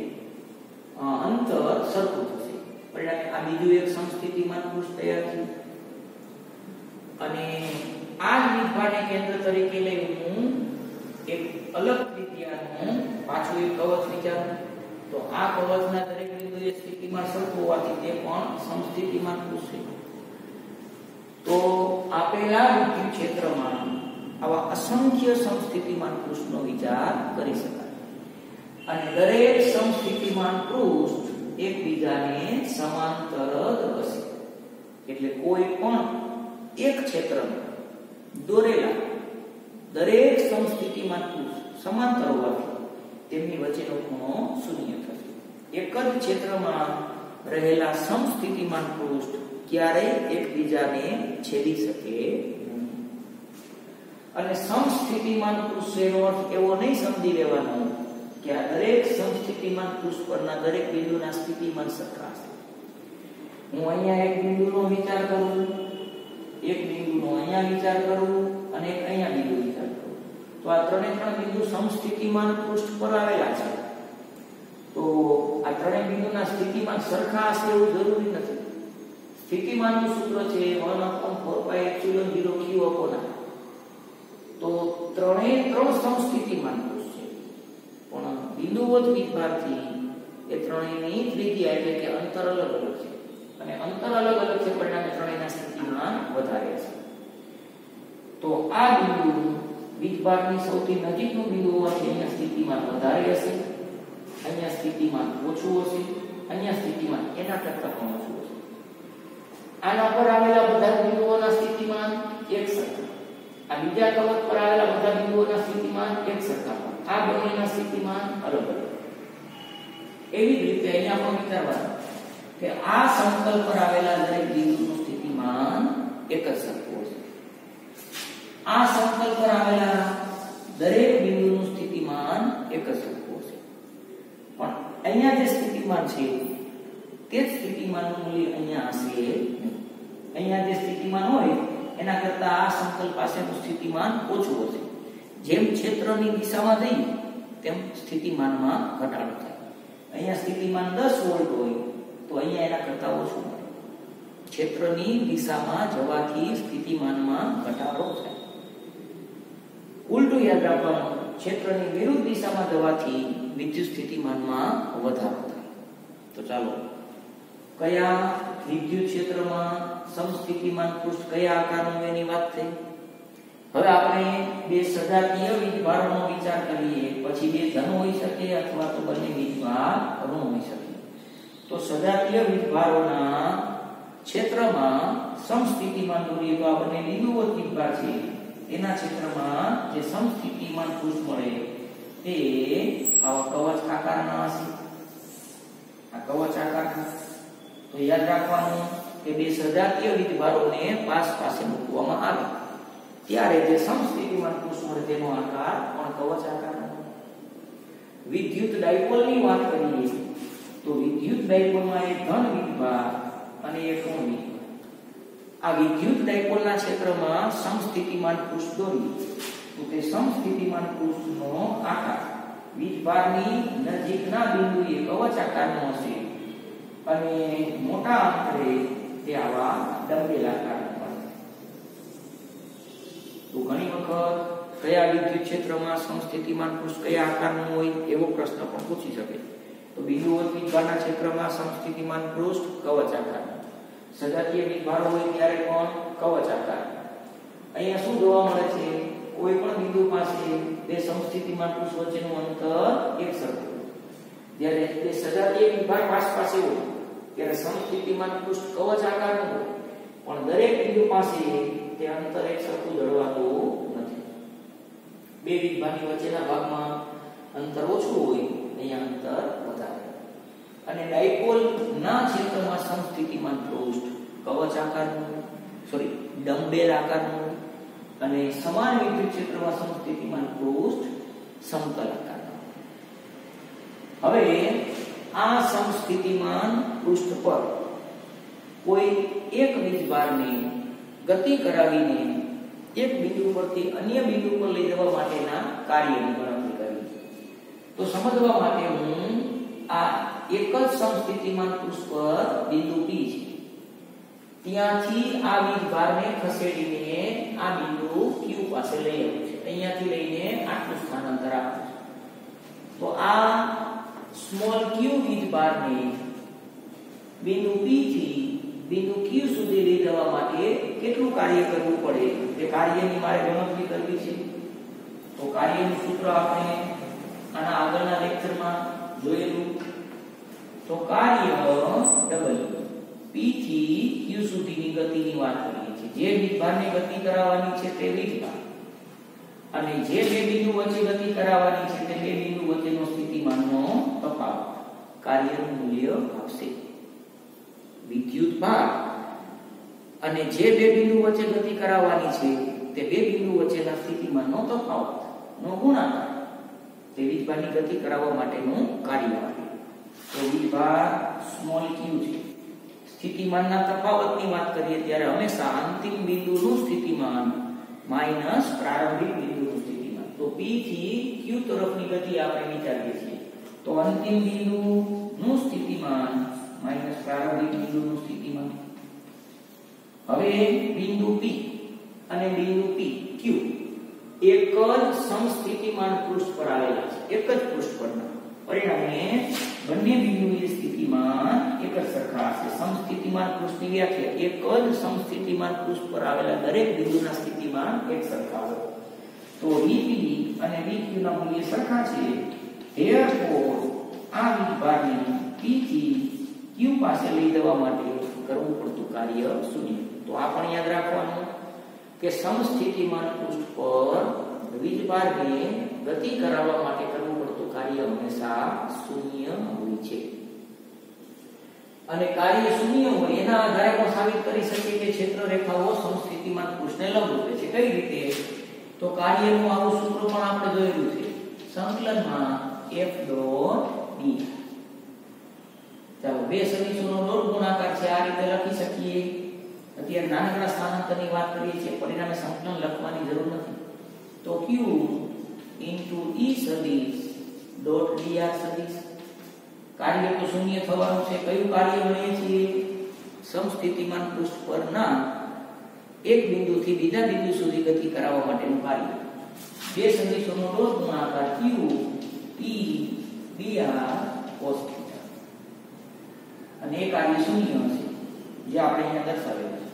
અંતર સરખું થશે. પરિણામે આ બીજું એક સમસ્થિતિમાન પૃષ્ઠ તૈયાર થયું. અને આ જ વીજભારને કેન્દ્ર તરીકે લઈ હું એક અલગ ત્રિજ્યાનું પાછું એક કવચ વિચારું તો આ કવચના દરેક બિંદુએ સ્થિતિમાન સરખું હોવાથી તે પણ સમસ્થિતિમાન પૃષ્ઠ છે. તો આપેલા વિદ્યુત ક્ષેત્રમાં આવા અસંખ્ય સમસ્થિતિમાન પૃષ્ઠનો વિચાર કરી શકાય અને દરેક સમસ્થિતિમાન પૃષ્ઠ એકબીજાને સમાંતર જ હશે. એટલે કોઈ પણ એક ક્ષેત્રમાં દોરેલા દરેક સમસ્થિતિમાન પૃષ્ઠ સમાંતર હોવાથી તેમની વચ્ચેનો ખૂણો શૂન્ય થશે. એક જ ક્ષેત્રમાં રહેલા સમસ્થિતિમાન પૃષ્ઠ ક્યારેય એકબીજાને છેદી શકે નહીં. અને સમસ્થિતિમાન પૃષ્ઠનો અર્થ એવો નહીં સમજી લેવાનો કે આ દરેક સમસ્થિતિમાન પૃષ્ઠ પરના દરેક બિંદુના સ્થિતિમાન સરખા છે. હું અહીંયા એક બિંદુનો વિચાર કરું, એક બિંદુનો અહીંયા વિચાર કરું અને એક અહીંયા બિંદુ વિચાર કરું તો આ ત્રણ બિંદુ સમસ્થિતિમાન પૃષ્ઠ પર આવેલા છે. તો આ ત્રણેય બિંદુના સ્થિતિમાન સરખા હશે એવું જરૂરી નથી. સ્થિતિમાનનું સૂત્ર છે 1/4πε0q/r. તો ત્રણ સમસ્થિતિમાન પૃષ્ઠ છે પણ બિંદુવત વીજભારથી એ ત્રણેયની ત્રિજ્યા એટલે કે અંતર અલગ અલગ છે અને અંતર અલગ અલગ છે પરિણામે ત્રણેયના સ્થિતિમાન વધારે છે. તો આ બિંદુ વીજભારની સૌથી નજીકનું બિંદુ હોવાથી અહીંયા સ્થિતિમાન વધારે હશે, અહીંયા સ્થિતિમાન ઓછું હશે, અહીંયા સ્થિતિમાન એના કરતા પણ ઓછું હશે. આના પર આવેલા બધા બિંદુઓના સ્થિતિમાન એક સરખા, આ બીજા કવચ પર આવેલા બધા બિંદુઓના સ્થિતિમાન એક સરખા, આ બંનેના સ્થિતિમાન અલગ અલગ. એવી જ રીતે અહીંયા પણ વિચારવાનું કે આ સમતલ પર આવેલા દરેક બિંદુનું સ્થિતિમાન એક જ સરખું હશે. આ સમતલ પર આવેલા દરેક બિંદુનું સ્થિતિમાન એક જ સરખું હશે. પણ અહીંયા જે સ્થિતિમાન છે તે જ સ્થિતિમાનનું મૂલ્ય અહીંયા હશે નહીં. અહીંયા જે સ્થિતિમાન હોય એના કરતા આ સમતલ પાસેનું સ્થિતિમાન ઓછું હશે. જેમ ક્ષેત્રની દિશામાં જઈએ તેમ સ્થિતિમાનમાં ઘટાડો થાય. અહીંયા સ્થિતિમાન 10 વોલ્ટ હોય તો અહીંયા એના કરતા ઓછું મળે. ક્ષેત્રની દિશામાં જવાથી સ્થિતિમાનમાં ઘટાડો થાય. ઉલટું યાદ રાખવાનું, ક્ષેત્રની વિરુદ્ધ દિશામાં જવાથી વિદ્યુત સ્થિતિમાનમાં વધારો થાય. તો ચાલો કયા વિદ્યુત ક્ષેત્રમાં સમસ્થિતિમાન પૃષ્ઠ કયા આકારનું એની વાત થઈ. હવે આપણે બે સજાતીય વીજભારોનો વિચાર કરીએ. પછી બે ધન હોઈ શકે અથવા તો બંને વીજભાર ઋણ હોઈ શકે. તો સજાતીય વીજભારોના ક્ષેત્રમાં સમસ્થિતિમાન દોરીએ તો આ બંને બિંદુવત વીજભાર છે તેના ક્ષેત્રમાં જે સમસ્થિતિમાન પૃષ્ઠ મળે તે આવા કવચ આકારના હશે. આ કવચ આકારના. તો યાદ રાખવાનું કે બે સજાતીય વીજભારોને પાસે મૂકવામાં આવે ત્યારે જે સમસ્થિતિમાન પૃષ્ઠ મળે તેનો આકાર પણ કવચ આકારનો. વિદ્યુત ડાયપોલની વાત કરીએ તો વિદ્યુત ડાયપોલમાં એક ધન વીજભાર અને એક ઋણ વીજભાર. આ વિદ્યુત ડાયપોલના ક્ષેત્રમાં સમસ્થિતિમાન પૃષ્ઠ દોરીએ તો તે સમસ્થિતિમાન પૃષ્ઠનો આકાર વીજભારની નજીકના બિંદુએ કવચ આકારનો હશે અને મોટા અંતરે તે આવા ડંબેલ આકારનો હશે. તો ઘણી વખત કયા વિદ્યુત ક્ષેત્રમાં સમસ્થિતિમાન પૃષ્ઠ કયા આકારનું હોય એવો પ્રશ્ન પણ પૂછી શકે. તો બિંદુવત વીજભારના ક્ષેત્રમાં સમસ્થિતિમાન પૃષ્ઠ કવચ આકારનું, સજાતીય વીજભારો હોય ત્યારે પણ કવચ આકાર. અહીંયા શું જોવા મળે છે? કોઈ પણ બિંદુ પાસે બે સમસ્થિતિમાન પૃષ્ઠ વચ્ચેનું અંતર એક સરખું. જ્યારે બે સજાતીય વીજભાર પાસે હોય ત્યારે સમસ્થિતિમાન પૃષ્ઠ કવચ આકારનું હોય પણ દરેક બિંદુ પાસે તે અંતર એક સરખું જળવાતું નથી. બે વીજભારની વચ્ચેના ભાગમાં અંતર ઓછું હોય, અહીંયા અંતર વધારે. અને ડાયપોલ ના ક્ષેત્રમાં સમસ્થિતિમાન પૃષ્ઠ કવચ આકારનું, ડમ્બેલ આકારનું, અને સમાન વિદ્યુત ક્ષેત્રમાં સમસ્થિતિમાન પૃષ્ઠ સમતલ આકારનું. હવે આ સમસ્થિતિમાન પૃષ્ઠ પર કોઈ એક વીજભારને ગતિ કરાવીને એક બિંદુ પરથી અન્ય બિંદુ પર લઈ જવા માટેના કાર્યની ગણતરી કરી. તો સમજવા માટે હું આ એક જ સમસ્થિતિમાન પૃષ્ઠ પર બિંદુ P છે, ત્યાંથી આ વીજભારને ખસેડીને આ બિંદુ Q પાસે લઈ આવ્યું છે. અહીંયાથી લઈને આટલું સ્થાનાંતર આપ્યું છે. તો આ સ્મોલ q વીજભારને બિંદુ P થી બિંદુ Q સુધી લઈ જવા માટે કેટલું કાર્ય કરવું પડે તે કાર્યની મારે ગણતરી કરવી છે. તો કાર્યનું સૂત્ર આપણે આના આગળના લેક્ચરમાં જોયેલું. તો કાર્ય W P થી Q સુધીની ગતિની વાત કરીએ છીએ. જે વીજભારને ગતિ કરાવવાની છે તે વીજભાર, અને જે બે બિંદુ વચ્ચે ગતિ કરાવવાની છે તે બે બિંદુ વચ્ચેનો સ્થિતિમાનનો તફાવત કાર્યનું મૂલ્ય આપશે. વિદ્યુત ભાર અને જે બે બિંદુ વચ્ચે ગતિ કરાવવાની છે તે બે બિંદુ વચ્ચેના સ્થિતિમાનનો તફાવતનો ગુણાકાર તે વીજભારની ગતિ કરાવવા માટેનું કાર્ય આપે. તો વીજભાર સ્મોલ q છે. સ્થિતિમાનના તફાવતની વાત કરીએ ત્યારે હંમેશા અંતિમ બિંદુનું સ્થિતિમાન માઈનસ પ્રારંભિક બિંદુનું સ્થિતિમાન. તો P થી Q તરફની ગતિ આપણે વિચારીએ છીએ. તો અંતિમ બિંદુનું સ્થિતિમાન માઈનસ પ્રારંભિક બિંદુનું સ્થિતિમાન. હવે બિંદુ P અને બિંદુ P Q એક જ સમસ્થિતિમાન પૃષ્ઠ પર આવેલા છે, એક જ પૃષ્ઠ પરના. પરિણામે બંને બિંદુની સ્થિતિમાન એક જ સરખા હશે. સમસ્થિતિમાન પૃષ્ઠની વ્યાખ્યા એક જ સમસ્થિતિમાન પૃષ્ઠ પર આવેલા દરેક બિંદુના સ્થિતિમાન એક સરખા હોય. તો Vp અને Vq ના મૂલ્ય સરખા છે. therefore આ વીજભારને P થી Q પાસે લઈ જવા માટે કરવું પડતું કાર્ય શૂન્ય. તો આ પણ યાદ રાખવાનું કે સમસ્થિતિમાન પૃષ્ઠ પર વીજભારને ગતિ કરાવવા માટે કરવું પડતું કાર્ય હંમેશા શૂન્ય હોય છે. અને કાર્ય શૂન્ય હોય એના આધારે પણ સાબિત કરી શકીએ કે ક્ષેત્ર રેખાઓ સમસ્થિતિમાન પૃષ્ઠને લંબરૂપ છે. કઈ રીતે? તો કાર્યનું આવું સૂત્ર પણ આપણે જોયેલું છે. સંકલનમાં f ડોટ d. ચાલો બે સદિશોનો ડોટ ગુણાકાર છે, આ રીતે લખી શકીએ. અત્યારે નાનકડા સ્થાનાંતરની વાત કરીએ છીએ, પરિણામે સંકલન લખવાની જરૂર નથી. તો q into e સદિશ ડોટ dr સદિશ. કાર્ય તો શૂન્ય થવાનું છે. કયું કાર્ય ગણીએ છીએ? સમસ્થિતિમાન પૃષ્ઠ પરના એક બિંદુથી બીજા બિંદુ સુધી ગતિ કરાવવા માટેનું કાર્ય. બે સદિશોનો ડોટ ગુણાકાર q e dr cos θ. અને એ કાર્ય શૂન્ય હશે જે આપણે અહીંયા દર્શાવેલું છે.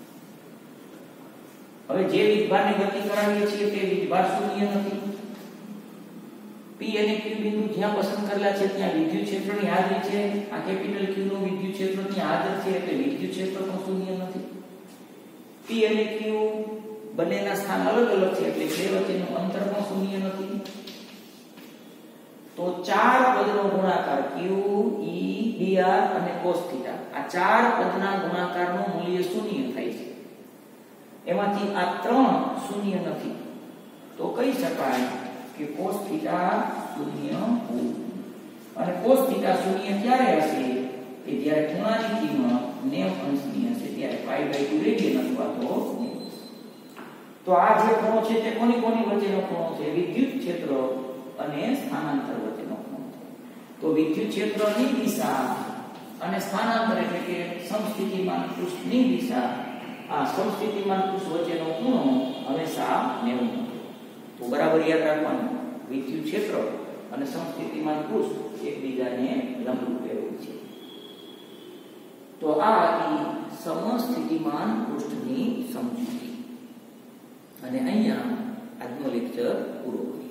હવે જે વીજભારને ગતિ કરાવીએ છીએ તે વીજભાર શૂન્ય નથી. P અને Q બિંદુ જ્યાં પસંદ કરેલા છે ત્યાં વિદ્યુત ક્ષેત્રની હાજરી છે. આ કેપિટલ Q નું વિદ્યુત ક્ષેત્ર ત્યાં હાજર છે એટલે વિદ્યુત ક્ષેત્ર પણ શૂન્ય નથી. P અને Q બંનેના સ્થાન અલગ અલગ છે એટલે બે વચ્ચેનું અંતર પણ શૂન્ય નથી. તો ચાર પદનો ગુણાકાર Q E dr અને cos θ, આ ચાર પદના ગુણાકારનું મૂલ્ય શૂન્ય થાય છે. એમાંથી આ ત્રણ શૂન્ય નથી. તો કહી શકાય કે cos θ શૂન્ય હોય. અને cos θ શૂન્ય ક્યારે હશે? કે જ્યારે ખૂણાની કિંમત 90 અંશની હશે, ત્યારે π/2 રેડિયન અથવા તો 90. તો આ જે ખૂણો છે તે કોની વચ્ચેનો ખૂણો છે? વિદ્યુત ક્ષેત્ર અને સ્થાનાંતર વચ્ચેનો ખૂણો. તો વિદ્યુત ક્ષેત્રની દિશા અને સ્થાનાંતર એટલે કે સમસ્થિતિમાન પૃષ્ઠની દિશા, આ સમસ્થિતિમાન પૃષ્ઠ વચ્ચેનો ખૂણો હંમેશા 90. તો બરાબર યાદ રાખવાનું, વિદ્યુત ક્ષેત્ર અને સમસ્થિતિમાન પૃષ્ઠ એકબીજાને લંબરૂપ હોય છે. તો આ હતી સમસ્થિતિમાન પૃષ્ઠની સમજૂતી. અને અહીંયા આજનો લેક્ચર પૂરો કરીએ.